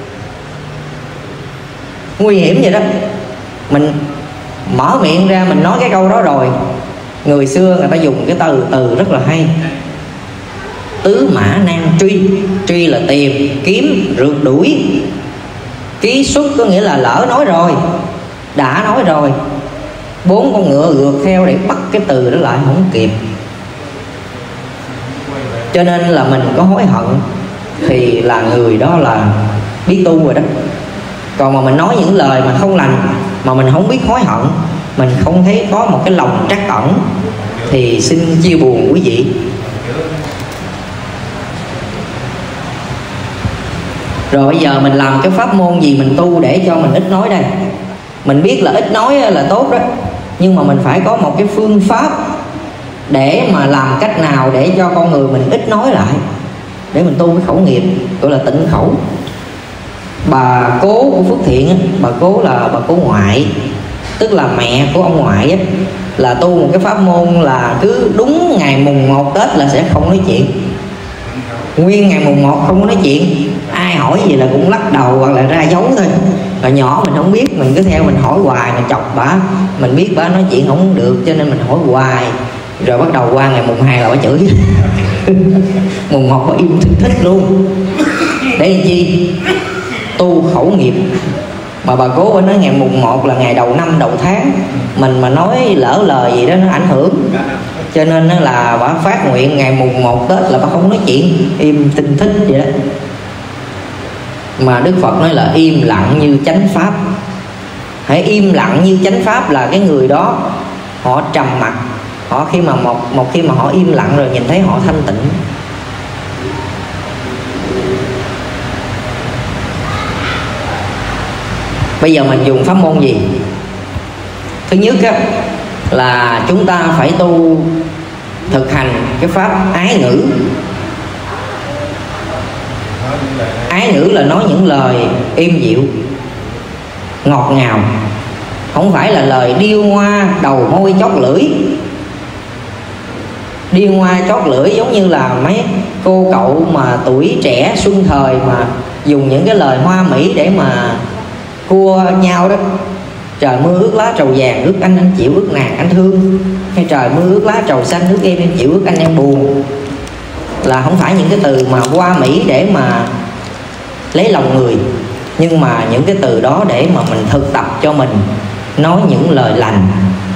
nguy hiểm vậy đó. Mình mở miệng ra mình nói cái câu đó rồi, người xưa người ta dùng cái từ rất là hay, tứ mã nan truy. Truy là tìm, kiếm, rượt đuổi. Ký xuất có nghĩa là lỡ nói rồi, đã nói rồi, 4 con ngựa rượt theo để bắt cái từ đó lại không kịp. Cho nên là mình có hối hận thì là người đó là biết tu rồi đó. Còn mà mình nói những lời mà không lành, mà mình không biết hối hận, mình không thấy có một cái lòng trắc ẩn, thì xin chia buồn quý vị. Rồi bây giờ mình làm cái pháp môn gì mình tu để cho mình ít nói đây? Mình biết là ít nói là tốt đó, nhưng mà mình phải có một cái phương pháp để mà làm cách nào để cho con người mình ít nói lại, để mình tu cái khẩu nghiệp gọi là tịnh khẩu. Bà cố của Phước Thiện á, bà cố là bà cố ngoại, tức là mẹ của ông ngoại á, là tu một cái pháp môn là cứ đúng ngày mùng 1 Tết là sẽ không nói chuyện. Nguyên ngày mùng 1 không có nói chuyện, ai hỏi gì là cũng lắc đầu hoặc là ra dấu thôi, Hồi nhỏ mình không biết, mình cứ theo mình hỏi hoài, mình chọc bả, mình biết bả nói chuyện không được cho nên mình hỏi hoài, rồi bắt đầu qua ngày mùng 2 là bả chửi. Mùng 1 bả im thích luôn. Để làm chi? Tu khẩu nghiệp. Mà bà cố nói ngày mùng 1 là ngày đầu năm đầu tháng, mình mà nói lỡ lời gì đó nó ảnh hưởng, cho nên là bà phát nguyện ngày mùng 1 Tết là bà không nói chuyện, im tinh thích vậy đó. Mà Đức Phật nói là im lặng như chánh pháp. Hãy im lặng như chánh pháp là cái người đó họ trầm mặc, họ khi mà một khi mà họ im lặng rồi nhìn thấy họ thanh tịnh. Bây giờ mình dùng pháp môn gì? Thứ nhất á, là chúng ta phải tu thực hành cái pháp ái ngữ. Ái ngữ là nói những lời êm dịu, ngọt ngào, không phải là lời điêu ngoa đầu môi chót lưỡi. Điêu ngoa chót lưỡi giống như là mấy cô cậu mà tuổi trẻ xuân thời mà dùng những cái lời hoa mỹ để mà cua nhau đó. Trời mưa ướt lá trầu vàng, ướt anh chịu, ướt nàng anh thương. Hay trời mưa ướt lá trầu xanh, ướt em chịu, ướt anh em buồn. Là không phải những cái từ mà hoa mỹ để mà lấy lòng người, nhưng mà những cái từ đó để mà mình thực tập cho mình nói những lời lành.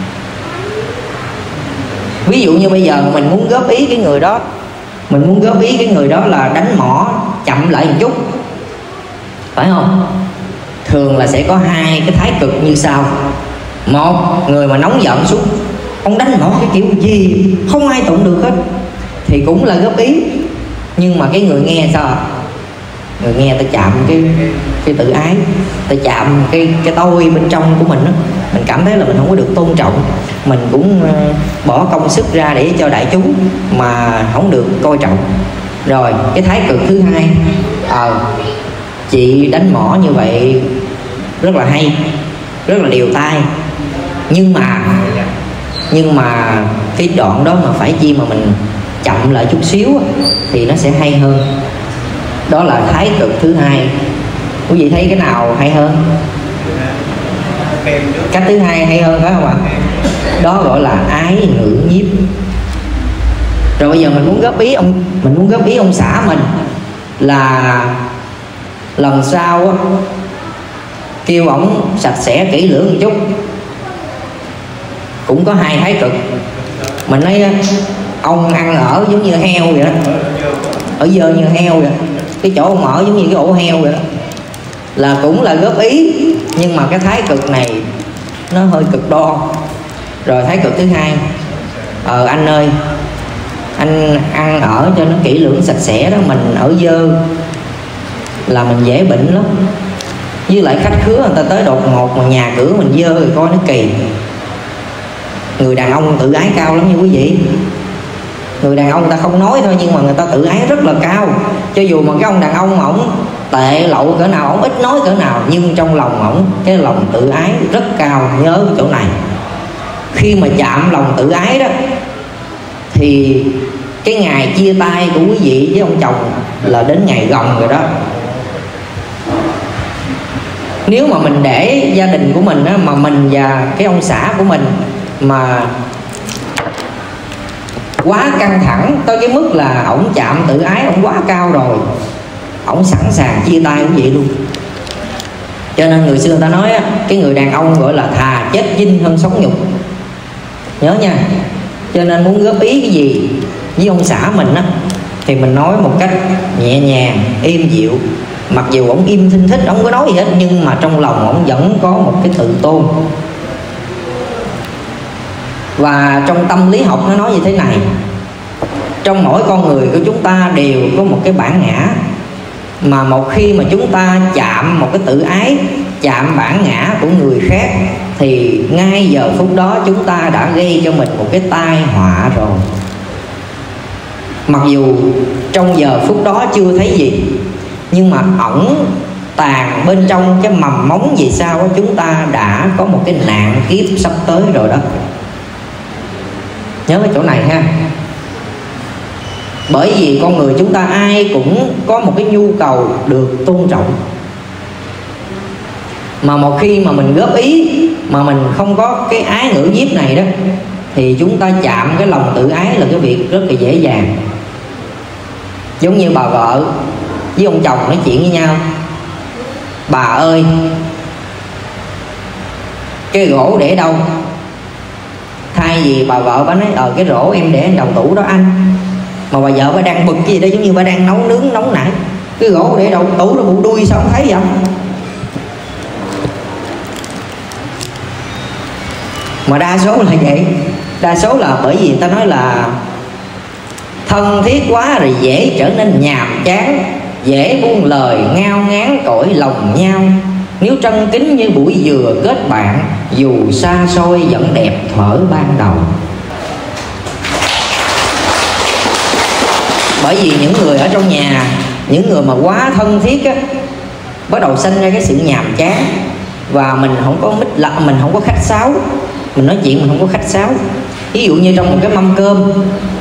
Ví dụ như bây giờ mình muốn góp ý cái người đó, mình muốn góp ý cái người đó là đánh mỏ chậm lại một chút, phải không? Thường là sẽ có hai cái thái cực như sau. Một người mà nóng giận xuống, ông đánh mỏ cái kiểu gì không ai tụng được hết, thì cũng là góp ý. Nhưng mà cái người nghe sao? Người nghe ta chạm cái tự ái, ta chạm cái tôi bên trong của mình đó. Mình cảm thấy là mình không có được tôn trọng, mình cũng bỏ công sức ra để cho đại chúng mà không được coi trọng. Rồi cái thái cực thứ hai, chị đánh mỏ như vậy rất là hay, rất là điều tai, nhưng mà cái đoạn đó mà phải chi mà mình chậm lại chút xíu thì nó sẽ hay hơn. Đó là thái cực thứ hai. Quý vị thấy cái nào hay hơn? Cách thứ hai hay hơn phải không ạ? Đó gọi là ái ngữ nhiếp. Rồi bây giờ mình muốn góp ý ông xã mình là lần sau kêu ổng sạch sẽ kỹ lưỡng một chút. Cũng có hai thái cực. Mình nói ông ăn ở giống như heo vậy đó, ở dơ như heo vậy, cái chỗ ông ở giống như cái ổ heo vậy đó, là cũng là góp ý, nhưng mà cái thái cực này nó hơi cực đoan. Rồi thái cực thứ hai, anh ơi, anh ăn ở cho nó kỹ lưỡng sạch sẽ đó, mình ở dơ là mình dễ bệnh lắm. Với lại khách khứa người ta tới đột ngột mà nhà cửa mình dơ thì coi nó kỳ. Người đàn ông tự ái cao lắm nha quý vị. Người đàn ông người ta không nói thôi, nhưng mà người ta tự ái rất là cao. Cho dù mà cái ông đàn ông mà ổng tệ lậu cỡ nào, ổng ít nói cỡ nào, nhưng trong lòng ổng cái lòng tự ái rất cao. Nhớ cái chỗ này, khi mà chạm lòng tự ái đó thì cái ngày chia tay của quý vị với ông chồng là đến ngày gồng rồi đó. Nếu mà mình để gia đình của mình á, mà mình và cái ông xã của mình mà quá căng thẳng tới cái mức là ổng chạm tự ái ổng quá cao rồi, ổng sẵn sàng chia tay cũng vậy luôn. Cho nên người xưa người ta nói á, cái người đàn ông gọi là thà chết dinh hơn sống nhục. Nhớ nha. Cho nên muốn góp ý cái gì với ông xã mình á, thì mình nói một cách nhẹ nhàng, êm dịu. Mặc dù ổng im thinh thích, ổng có nói gì hết, nhưng mà trong lòng ổng vẫn có một cái tự tôn. Và trong tâm lý học nó nói như thế này: trong mỗi con người của chúng ta đều có một cái bản ngã, mà một khi mà chúng ta chạm một cái tự ái, chạm bản ngã của người khác, thì ngay giờ phút đó chúng ta đã gây cho mình một cái tai họa rồi. Mặc dù trong giờ phút đó chưa thấy gì, nhưng mà ẩn tàng bên trong cái mầm móng gì sao đó, chúng ta đã có một cái nạn kiếp sắp tới rồi đó. Nhớ cái chỗ này ha. Bởi vì con người chúng ta ai cũng có một cái nhu cầu được tôn trọng. Mà một khi mà mình góp ý mà mình không có cái ái ngữ nhiếp này đó, thì chúng ta chạm cái lòng tự ái là cái việc rất là dễ dàng. Giống như bà vợ với ông chồng nói chuyện với nhau: bà ơi, cái rổ để đâu? Thay vì bà vợ bà nói cái rổ em để đầu tủ đó anh, mà bà vợ bà đang bực cái gì đó, giống như bà đang nấu nướng nóng nảy: cái rổ để đầu tủ nó bụ đuôi sao không thấy vậy? Mà đa số là vậy. Đa số là bởi vì người ta nói là thân thiết quá rồi dễ trở nên nhàm chán, dễ buông lời ngao ngán cõi lòng nhau. Nếu trân kính như bụi dừa kết bạn, dù xa xôi vẫn đẹp thuở ban đầu. Bởi vì những người ở trong nhà, những người mà quá thân thiết á, bắt đầu sinh ra cái sự nhàm chán. Và mình không có mình không có khách sáo, mình nói chuyện mình không có khách sáo. Ví dụ như trong một cái mâm cơm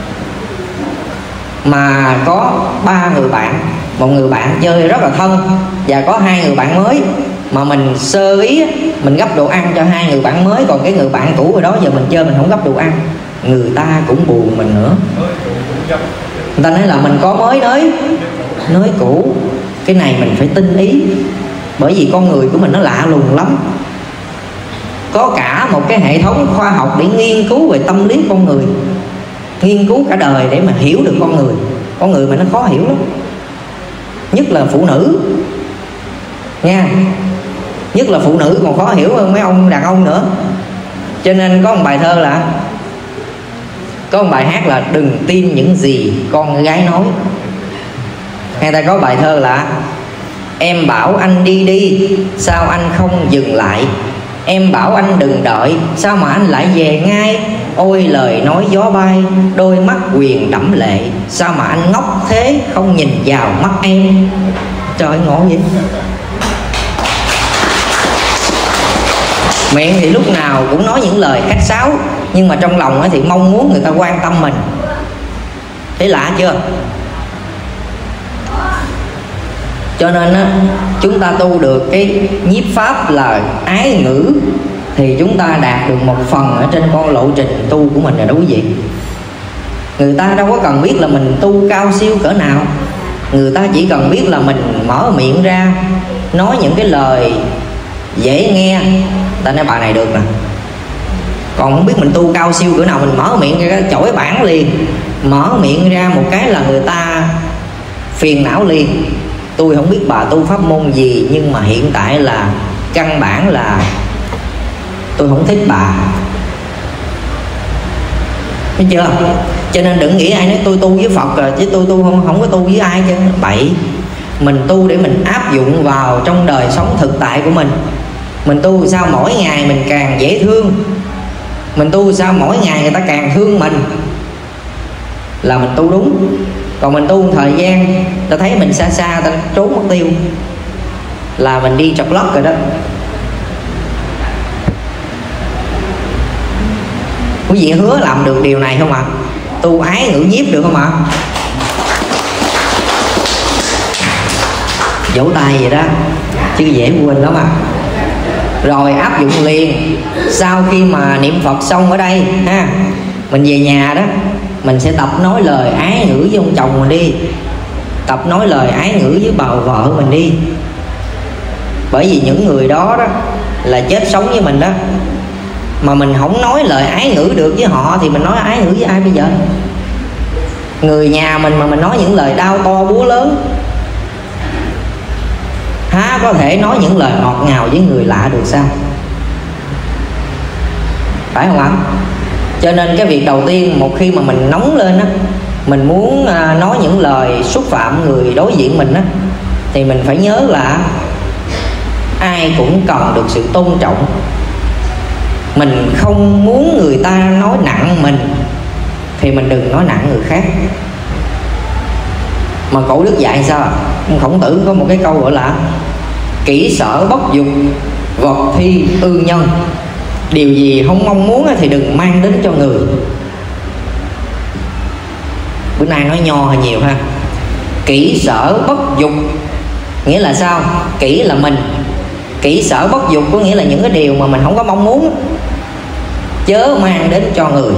mà có 3 người bạn, một người bạn chơi rất là thân và có 2 người bạn mới, mà mình sơ ý mình gấp đồ ăn cho 2 người bạn mới, còn cái người bạn cũ rồi đó giờ mình chơi mình không gấp đồ ăn, người ta cũng buồn mình nữa. Người ta nói là mình có mới nới cũ. Cái này mình phải tinh ý, bởi vì con người của mình nó lạ lùng lắm. Có cả một cái hệ thống khoa học để nghiên cứu về tâm lý con người, nghiên cứu cả đời để mà hiểu được con người. Con người mà nó khó hiểu lắm, nhất là phụ nữ nha, nhất là phụ nữ còn khó hiểu hơn mấy ông đàn ông nữa. Cho nên có một bài thơ là, có một bài hát là đừng tin những gì con gái nói. Hay ta có bài thơ là em bảo anh đi đi, sao anh không dừng lại? Em bảo anh đừng đợi, sao mà anh lại về ngay? Ôi lời nói gió bay, đôi mắt quyền đẫm lệ, sao mà anh ngốc thế không nhìn vào mắt em? Trời ngộ vậy. Miệng thì lúc nào cũng nói những lời khách sáo, nhưng mà trong lòng thì mong muốn người ta quan tâm mình. Thấy lạ chưa? Cho nên chúng ta tu được cái nhiếp pháp là ái ngữ, thì chúng ta đạt được một phần ở trên con lộ trình tu của mình rồi đó quý vị. Người ta đâu có cần biết là mình tu cao siêu cỡ nào, người ta chỉ cần biết là mình mở miệng ra nói những cái lời dễ nghe, ta nói bà này được nè. Còn không biết mình tu cao siêu cỡ nào, mình mở miệng ra chổi bản liền, mở miệng ra một cái là người ta phiền não liền. Tôi không biết bà tu pháp môn gì, nhưng mà hiện tại là căn bản là tôi không thích bà. Thấy chưa? Cho nên đừng nghĩ ai nói tôi tu với Phật rồi, chứ tôi tu không có tu với ai chứ. Bậy. Mình tu để mình áp dụng vào trong đời sống thực tại của mình. Mình tu sao mỗi ngày mình càng dễ thương, mình tu sao mỗi ngày người ta càng thương mình, là mình tu đúng. Còn mình tu một thời gian, ta thấy mình xa xa, ta trốn mất tiêu, là mình đi chọc lót rồi đó. Quý vị hứa làm được điều này không ạ? Tu ái ngữ nhiếp được không ạ? Vỗ tay vậy đó, chứ dễ quên lắm à. Rồi áp dụng liền. Sau khi mà niệm Phật xong ở đây ha, mình về nhà đó, mình sẽ tập nói lời ái ngữ với ông chồng mình đi, tập nói lời ái ngữ với bà vợ mình đi. Bởi vì những người đó đó là chết sống với mình đó, mà mình không nói lời ái ngữ được với họ thì mình nói ái ngữ với ai bây giờ? Người nhà mình mà mình nói những lời đao to búa lớn, há có thể nói những lời ngọt ngào với người lạ được sao? Phải không ạ? Cho nên cái việc đầu tiên, một khi mà mình nóng lên á, mình muốn nói những lời xúc phạm người đối diện mình á, thì mình phải nhớ là ai cũng cần được sự tôn trọng. Mình không muốn người ta nói nặng mình thì mình đừng nói nặng người khác. Mà Cổ Đức dạy sao? Khổng Tử có một cái câu gọi là kỹ sở bất dục, vật thi ư nhân. Điều gì không mong muốn thì đừng mang đến cho người. Bữa nay nói nho hơi nhiều ha. Kỹ sở bất dục nghĩa là sao? Kỹ là mình, Kỹ sở bất dục có nghĩa là những cái điều mà mình không có mong muốn chớ mang đến cho người.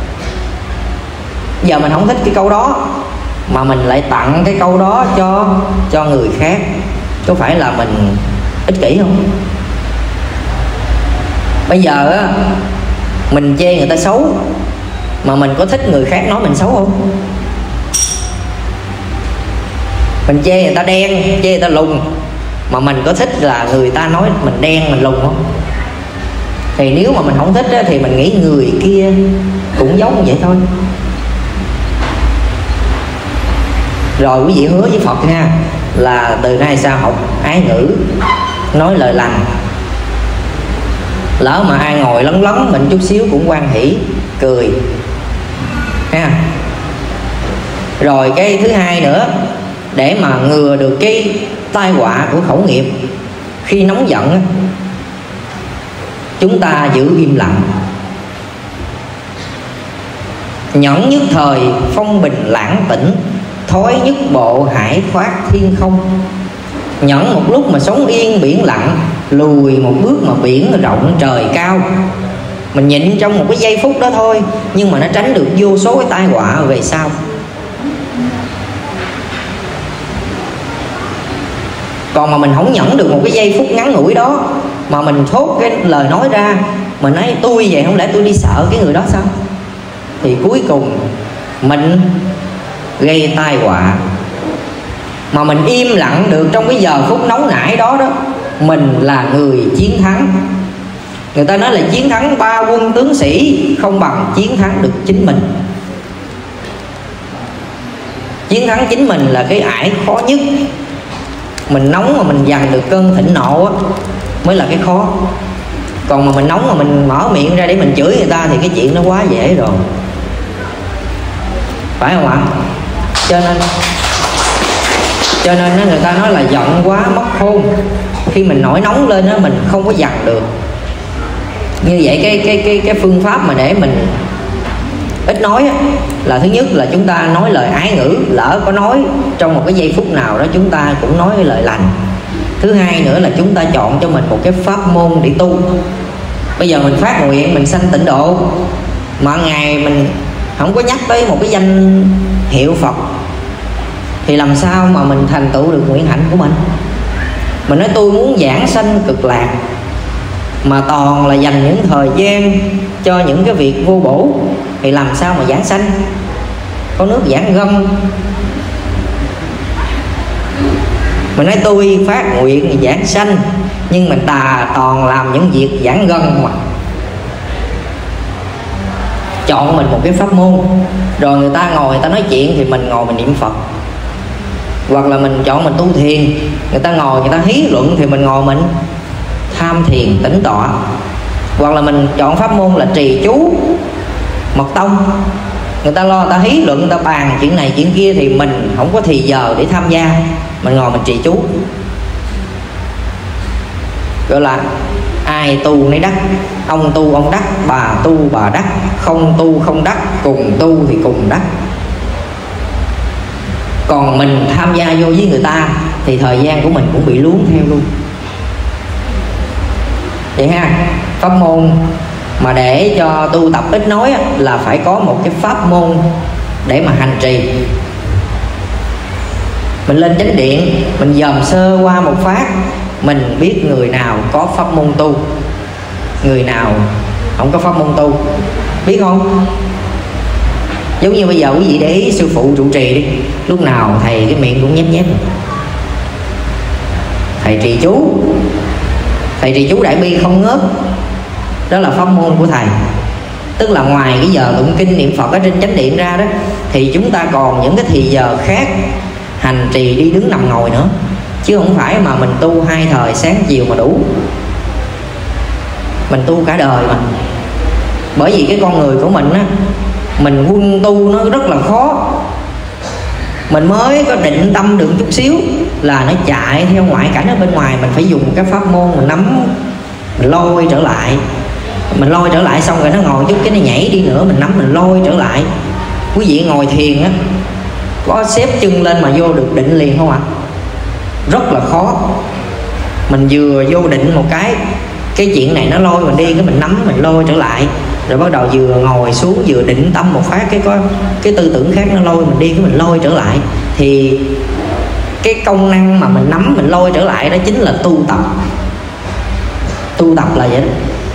Giờ mình không thích cái câu đó mà mình lại tặng cái câu đó cho người khác, có phải là mình ích kỷ không? Bây giờ á, mình chê người ta xấu mà mình có thích người khác nói mình xấu không? Mình chê người ta đen, chê người ta lùn mà mình có thích là người ta nói mình đen, mình lùn không? Thì nếu mà mình không thích á, thì mình nghĩ người kia cũng giống như vậy thôi. Rồi quý vị hứa với Phật nha, là từ nay sau học ái ngữ, nói lời lành. Lỡ mà ai ngồi lấn lấn mình chút xíu cũng hoan hỷ cười ha. Rồi cái thứ hai nữa, để mà ngừa được cái tai họa của khẩu nghiệp, khi nóng giận chúng ta giữ im lặng. Nhẫn nhất thời phong bình lãng tĩnh, thói nhất bộ hải khoát thiên không. Nhẫn một lúc mà sống yên biển lặng, lùi một bước mà biển rộng trời cao. Mình nhịn trong một cái giây phút đó thôi, nhưng mà nó tránh được vô số cái tai họa về sau. Còn mà mình không nhẫn được một cái giây phút ngắn ngủi đó, mà mình thốt cái lời nói ra, mình nói tôi vậy, không lẽ tôi đi sợ cái người đó sao? Thì cuối cùng mình gây tai họa. Mà mình im lặng được trong cái giờ phút nóng nảy đó đó, mình là người chiến thắng. Người ta nói là chiến thắng 3 quân tướng sĩ không bằng chiến thắng được chính mình. Chiến thắng chính mình là cái ải khó nhất. Mình nóng mà mình dằn được cơn thịnh nộ á, mới là cái khó. Còn mà mình nóng mà mình mở miệng ra để mình chửi người ta thì cái chuyện nó quá dễ rồi, phải không ạ? Cho nên người ta nói là giận quá mất khôn. Khi mình nổi nóng lên đó, mình không có dằn được. Như vậy cái phương pháp mà để mình ít nói á, là thứ nhất là chúng ta nói lời ái ngữ. Lỡ có nói trong một cái giây phút nào đó chúng ta cũng nói cái lời lành. Thứ hai nữa là chúng ta chọn cho mình một cái pháp môn để tu. Bây giờ mình phát nguyện mình sanh tịnh độ, mà ngày mình không có nhắc tới một cái danh hiệu Phật thì làm sao mà mình thành tựu được nguyện hạnh của mình? Mình nói tôi muốn giảng sanh cực lạc, mà toàn là dành những thời gian cho những cái việc vô bổ, thì làm sao mà giảng sanh? Có nước giảng gân. Mình nói tôi phát nguyện giảng sanh, nhưng mình toàn làm những việc giảng gân mà. Chọn mình một cái pháp môn, rồi người ta ngồi người ta nói chuyện thì mình ngồi mình niệm Phật. Hoặc là mình chọn mình tu thiền, người ta ngồi người ta hí luận thì mình ngồi mình tham thiền tĩnh tọa. Hoặc là mình chọn pháp môn là trì chú mật tông, người ta lo người ta hí luận, người ta bàn chuyện này chuyện kia thì mình không có thì giờ để tham gia, mình ngồi mình trì chú. Gọi là ai tu nấy đắc, ông tu ông đắc, bà tu bà đắc, không tu không đắc, cùng tu thì cùng đắc. Còn mình tham gia vô với người ta thì thời gian của mình cũng bị luống theo luôn. Vậy ha, pháp môn mà để cho tu tập ít nói là phải có một cái pháp môn để mà hành trì. Mình lên chánh điện, mình dòm sơ qua một phát, mình biết người nào có pháp môn tu, người nào không có pháp môn tu, biết không? Giống như bây giờ quý vị để ý sư phụ trụ trì đi, lúc nào thầy cái miệng cũng nhép nhép. Thầy trì chú, thầy trì chú đại bi không ngớt, đó là pháp môn của thầy. Tức là ngoài cái giờ tụng kinh niệm Phật ở trên chánh điện ra đó, thì chúng ta còn những cái thì giờ khác hành trì đi đứng nằm ngồi nữa, chứ không phải mà mình tu 2 thời sáng chiều mà đủ. Mình tu cả đời mà. Bởi vì cái con người của mình á, mình quân tu nó rất là khó. Mình mới có định tâm được chút xíu là nó chạy theo ngoại cảnh ở bên ngoài. Mình phải dùng cái pháp môn mình nắm, mình lôi trở lại. Mình lôi trở lại xong rồi nó ngồi chút cái nó nhảy đi nữa, mình nắm mình lôi trở lại. Quý vị ngồi thiền á, có xếp chân lên mà vô được định liền không ạ? Rất là khó. Mình vừa vô định một cái chuyện này nó lôi mình đi, cái mình nắm mình lôi trở lại, rồi bắt đầu vừa ngồi xuống vừa định tâm một phát, cái có cái tư tưởng khác nó lôi mình đi, cái mình lôi trở lại. Thì cái công năng mà mình nắm mình lôi trở lại đó chính là tu tập. Tu tập là vậy đó.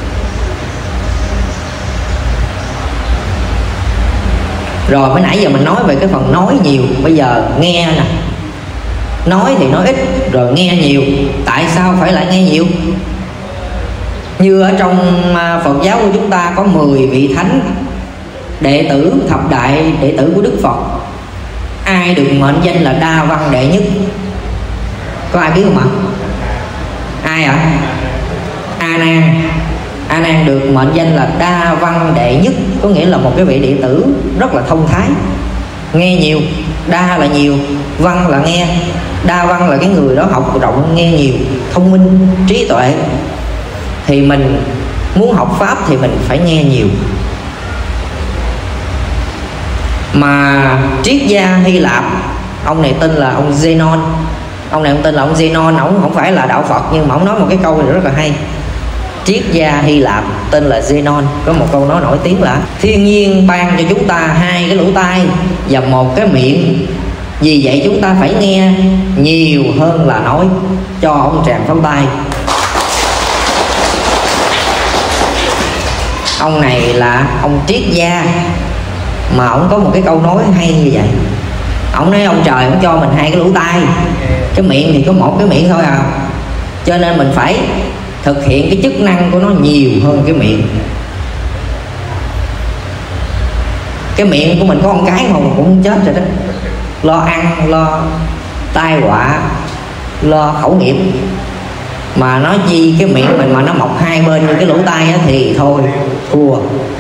Rồi mới nãy giờ mình nói về cái phần nói nhiều, bây giờ nghe nè. Nói thì nói ít, rồi nghe nhiều. Tại sao phải lại nghe nhiều? Như ở trong Phật giáo của chúng ta có 10 vị thánh, đệ tử thập đại đệ tử của Đức Phật. Ai được mệnh danh là đa văn đệ nhất? Có ai biết không ạ? Ai ạ? A Nan được mệnh danh là đa văn đệ nhất, có nghĩa là một cái vị đệ tử rất là thông thái, nghe nhiều. Đa là nhiều, văn là nghe. Đa văn là cái người đó học rộng, nghe nhiều, thông minh, trí tuệ. Thì mình muốn học pháp thì mình phải nghe nhiều. Mà triết gia Hy Lạp, ông này tên là ông Zenon. Ông này ông tên là ông Zenon, ông không phải là đạo Phật, nhưng mà ông nói một cái câu này rất là hay. Triết gia Hy Lạp tên là Zenon có một câu nói nổi tiếng là: thiên nhiên ban cho chúng ta 2 cái lỗ tai và 1 cái miệng, vì vậy chúng ta phải nghe nhiều hơn là nói. Cho ông tràng pháo tay. Ông này là ông triết gia mà ông có một cái câu nói hay như vậy. Ông nói ông trời ông cho mình 2 cái lỗ tai, cái miệng thì có 1 cái miệng thôi à, cho nên mình phải thực hiện cái chức năng của nó nhiều hơn cái miệng. Cái miệng của mình có con cái mà mình cũng chết rồi đó. Lo ăn, lo tai họa, lo khẩu nghiệp. Mà nói chi cái miệng mình mà nó mọc 2 bên như cái lỗ tai á, thì thôi thua.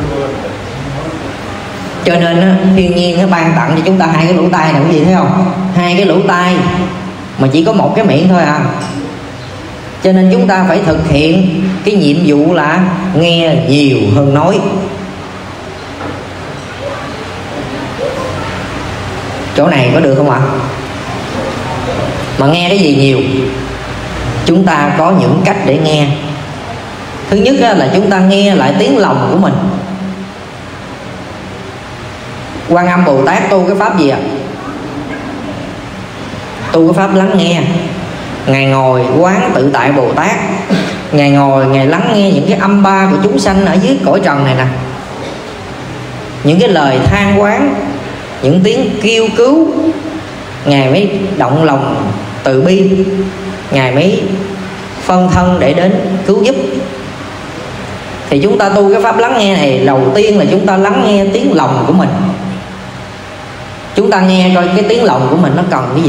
Cho nên á, thiên nhiên nó ban tặng cho chúng ta 2 cái lỗ tai này, cái gì thấy không? 2 cái lỗ tai mà chỉ có 1 cái miệng thôi à. Cho nên chúng ta phải thực hiện cái nhiệm vụ là nghe nhiều hơn nói. Chỗ này có được không ạ? Mà nghe cái gì nhiều? Chúng ta có những cách để nghe. Thứ nhất là chúng ta nghe lại tiếng lòng của mình. Quan Âm Bồ Tát tu cái pháp gì ạ? Tu cái pháp lắng nghe. Ngài ngồi quán tự tại Bồ Tát, Ngài ngồi Ngài lắng nghe những cái âm ba của chúng sanh ở dưới cõi trần này nè. Những cái lời than oán, những tiếng kêu cứu, Ngài mới động lòng từ bi, Ngài mới phân thân để đến cứu giúp. Thì chúng ta tu cái pháp lắng nghe này, đầu tiên là chúng ta lắng nghe tiếng lòng của mình. Chúng ta nghe coi cái tiếng lòng của mình nó cần cái gì.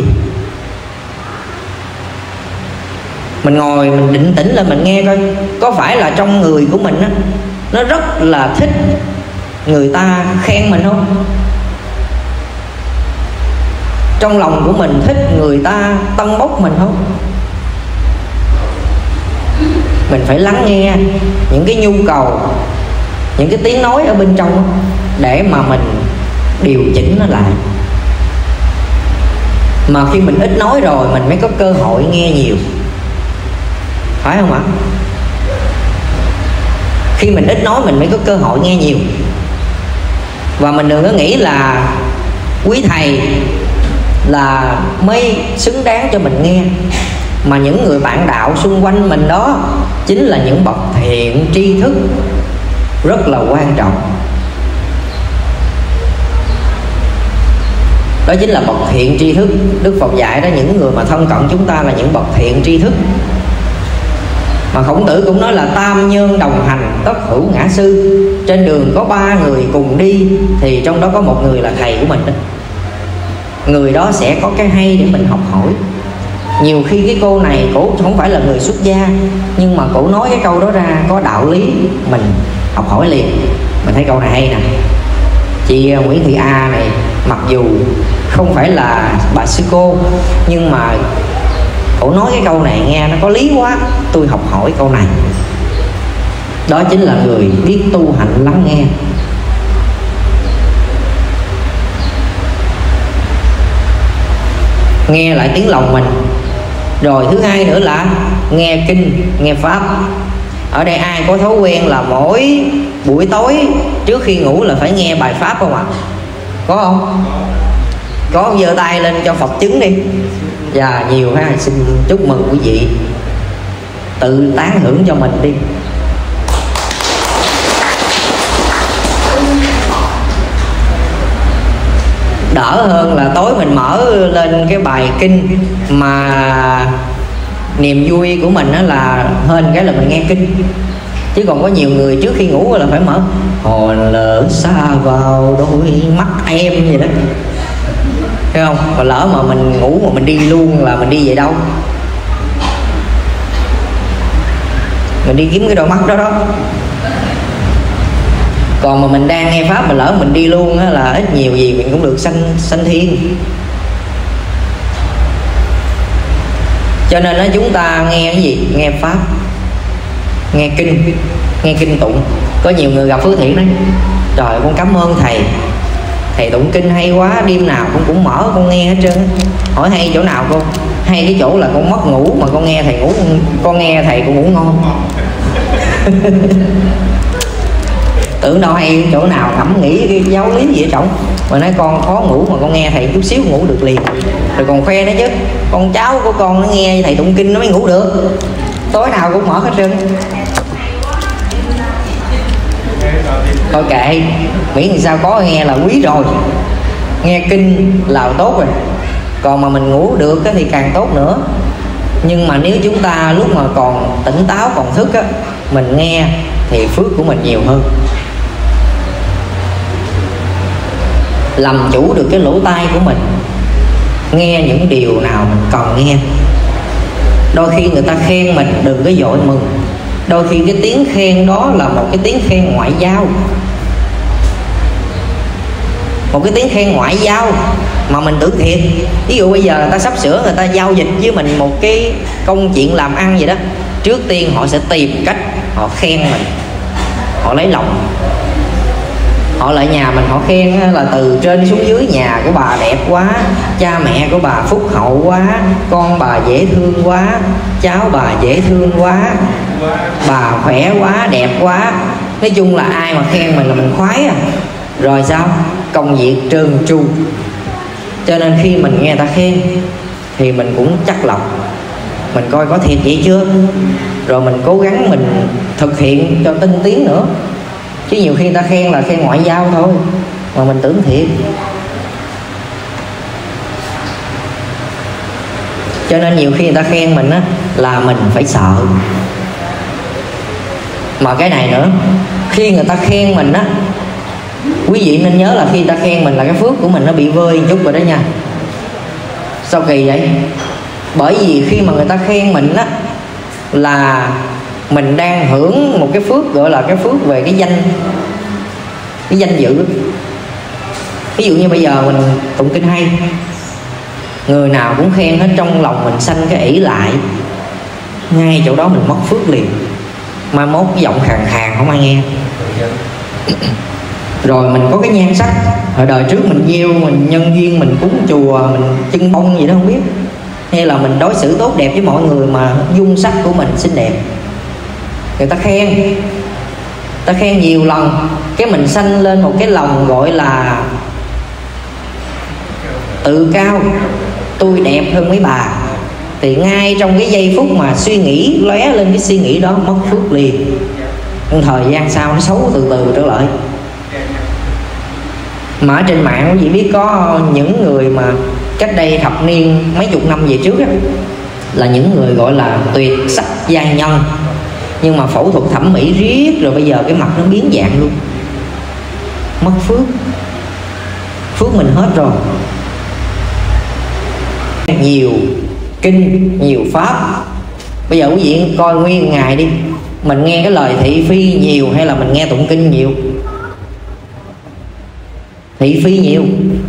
Mình ngồi mình định tĩnh là mình nghe coi có phải là trong người của mình á, nó rất là thích người ta khen mình không? Trong lòng của mình thích người ta tâng bốc mình không? Mình phải lắng nghe những cái nhu cầu, những cái tiếng nói ở bên trong để mà mình điều chỉnh nó lại. Mà khi mình ít nói rồi mình mới có cơ hội nghe nhiều, phải không ạ? Khi mình ít nói mình mới có cơ hội nghe nhiều. Và mình đừng có nghĩ là quý thầy là mới xứng đáng cho mình nghe, mà những người bạn đạo xung quanh mình đó chính là những bậc thiện tri thức rất là quan trọng. Đó chính là bậc thiện tri thức. Đức Phật dạy đó, những người mà thân cận chúng ta là những bậc thiện tri thức. Mà Khổng Tử cũng nói là tam nhân đồng hành tất hữu ngã sư. Trên đường có 3 người cùng đi thì trong đó có một người là thầy của mình đó. Người đó sẽ có cái hay để mình học hỏi. Nhiều khi cái cô này cổ không phải là người xuất gia, nhưng mà cổ nói cái câu đó ra có đạo lý, mình học hỏi liền. Mình thấy câu này hay nè. Chị Nguyễn Thị A này mặc dù không phải là bà sư cô, nhưng mà cổ nói cái câu này nghe nó có lý quá, tôi học hỏi câu này. Đó chính là người biết tu hành lắng nghe. Nghe lại tiếng lòng mình. Rồi thứ hai nữa là nghe kinh, nghe pháp. Ở đây ai có thói quen là mỗi buổi tối trước khi ngủ là phải nghe bài pháp không ạ? Có không? Có không? Giơ tay lên cho Phật chứng đi. Dạ nhiều ha, xin chúc mừng quý vị. Tự tán thưởng cho mình đi. Đỡ hơn là tối mình mở lên cái bài kinh mà niềm vui của mình đó là hên cái là mình nghe kinh. Chứ còn có nhiều người trước khi ngủ là phải mở hồn lỡ xa vào đôi mắt em vậy đó, thấy không? Và lỡ mà mình ngủ mà mình đi luôn là mình đi về đâu? Mình đi kiếm cái đôi mắt đó đó. Còn mà mình đang nghe pháp mà lỡ mình đi luôn á, là ít nhiều gì mình cũng được sanh thiên. Cho nên đó chúng ta nghe cái gì? Nghe pháp, nghe kinh tụng. Có nhiều người gặp Phước Thiện nói trời con cảm ơn thầy tụng kinh hay quá, đêm nào con cũng mở con nghe hết trơn. Hỏi hay chỗ nào cô? Hay cái chỗ là con mất ngủ mà con nghe thầy ngủ, con nghe thầy con ngủ ngon. Tưởng đâu hay chỗ nào ngẫm nghĩ cái giáo lý gì ở trọng. Mà nói con khó ngủ mà con nghe thầy chút xíu ngủ được liền. Rồi còn khoe nữa chứ, con cháu của con nó nghe thầy tụng kinh nó mới ngủ được, tối nào cũng mở hết trơn. Thôi kệ, miễn làm sao có nghe là quý rồi. Nghe kinh là tốt rồi. Còn mà mình ngủ được thì càng tốt nữa. Nhưng mà nếu chúng ta lúc mà còn tỉnh táo, còn thức á, mình nghe thì phước của mình nhiều hơn. Làm chủ được cái lỗ tai của mình, nghe những điều nào mình cần nghe. Đôi khi người ta khen mình đừng có vội mừng. Đôi khi cái tiếng khen đó là một cái tiếng khen ngoại giao, một cái tiếng khen ngoại giao mà mình tưởng thiệt. Ví dụ bây giờ người ta sắp sửa người ta giao dịch với mình một cái công chuyện làm ăn gì đó, trước tiên họ sẽ tìm cách họ khen mình, họ lấy lòng. Họ lại nhà mình họ khen là từ trên xuống dưới nhà của bà đẹp quá, cha mẹ của bà phúc hậu quá, con bà dễ thương quá, cháu bà dễ thương quá, bà khỏe quá, đẹp quá. Nói chung là ai mà khen mình là mình khoái à. Rồi sao? Công việc trơn tru. Cho nên khi mình nghe ta khen thì mình cũng chắc lọc, mình coi có thiệt vậy chưa, rồi mình cố gắng mình thực hiện cho tinh tiến nữa. Chứ nhiều khi người ta khen là khen ngoại giao thôi mà mình tưởng thiệt. Cho nên nhiều khi người ta khen mình á là mình phải sợ. Mà cái này nữa, khi người ta khen mình á, quý vị nên nhớ là khi người ta khen mình là cái phước của mình nó bị vơi một chút rồi đó nha. Sao kỳ vậy? Bởi vì khi mà người ta khen mình á là mình đang hưởng một cái phước gọi là cái phước về cái danh dự. Ví dụ như bây giờ mình tụng kinh hay, người nào cũng khen hết, trong lòng mình sanh cái ỷ lại, ngay chỗ đó mình mất phước liền. Mai mốt cái giọng khàn khàn không ai nghe. Rồi mình có cái nhan sắc, hồi đời trước mình gieo, mình nhân duyên, mình cúng chùa, mình chân bông gì đó không biết, hay là mình đối xử tốt đẹp với mọi người mà dung sắc của mình xinh đẹp, người ta khen nhiều lần, cái mình sanh lên một cái lòng gọi là tự cao, tôi đẹp hơn mấy bà. Thì ngay trong cái giây phút mà suy nghĩ lóe lên cái suy nghĩ đó mất phước liền. Thời gian sau nó xấu từ từ trở lại. Mà ở trên mạng quý vị biết có những người mà cách đây thập niên mấy chục năm về trước á, là những người gọi là tuyệt sắc giai nhân, nhưng mà phẫu thuật thẩm mỹ riết rồi bây giờ cái mặt nó biến dạng luôn. Mất phước, phước mình hết rồi. Nhiều kinh, nhiều pháp. Bây giờ quý vị coi nguyên ngày đi, mình nghe cái lời thị phi nhiều hay là mình nghe tụng kinh nhiều? Thị phi nhiều.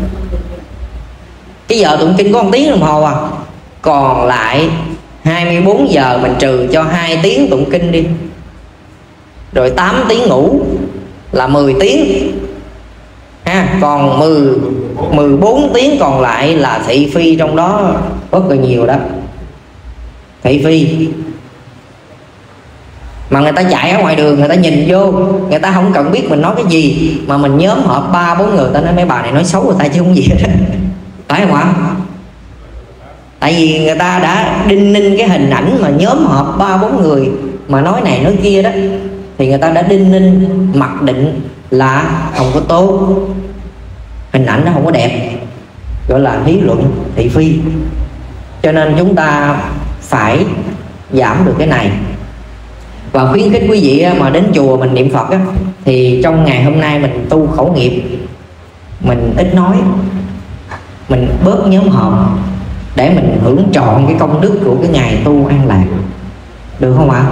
Cái giờ tụng kinh có 1 tiếng đồng hồ à, còn lại 24 giờ mình trừ cho 2 tiếng tụng kinh đi, rồi 8 tiếng ngủ là 10 tiếng ha. Còn 14 tiếng còn lại là thị phi, trong đó rất là nhiều đó. thị phi. Mà người ta chạy ở ngoài đường, người ta nhìn vô, người ta không cần biết mình nói cái gì, mà mình nhóm họp 3-4 người, ta nói mấy bà này nói xấu người ta chứ không gì hết, phải không ạ? Tại vì người ta đã đinh ninh cái hình ảnh mà nhóm họp 3-4 người mà nói này nói kia đó, thì người ta đã đinh ninh mặc định là không có tốt, hình ảnh nó không có đẹp, gọi là lý luận thị phi. Cho nên chúng ta phải giảm được cái này. Và khuyến khích quý vị mà đến chùa mình niệm Phật á, thì trong ngày hôm nay mình tu khẩu nghiệp, mình ít nói, mình bớt nhóm họp để mình hưởng trọn cái công đức của cái ngày tu an lạc, được không ạ?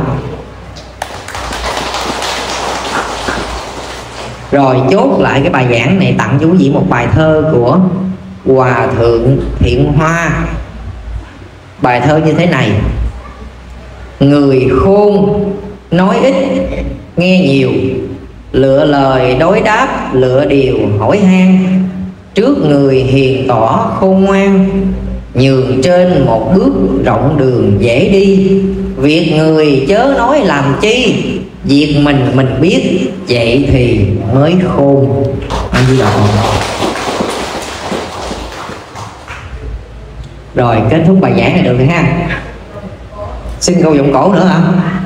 Rồi chốt lại cái bài giảng này, tặng cho quý vị một bài thơ của Hòa Thượng Thiện Hoa. Bài thơ như thế này: người khôn nói ít nghe nhiều, lựa lời đối đáp lựa điều hỏi han, trước người hiền tỏ khôn ngoan, nhường trên một bước rộng đường dễ đi, việc người chớ nói làm chi, việc mình biết vậy thì mới khôn. Anh đi đọc. Rồi kết thúc bài giảng này được rồi ha. Xin câu giọng cổ nữa hả?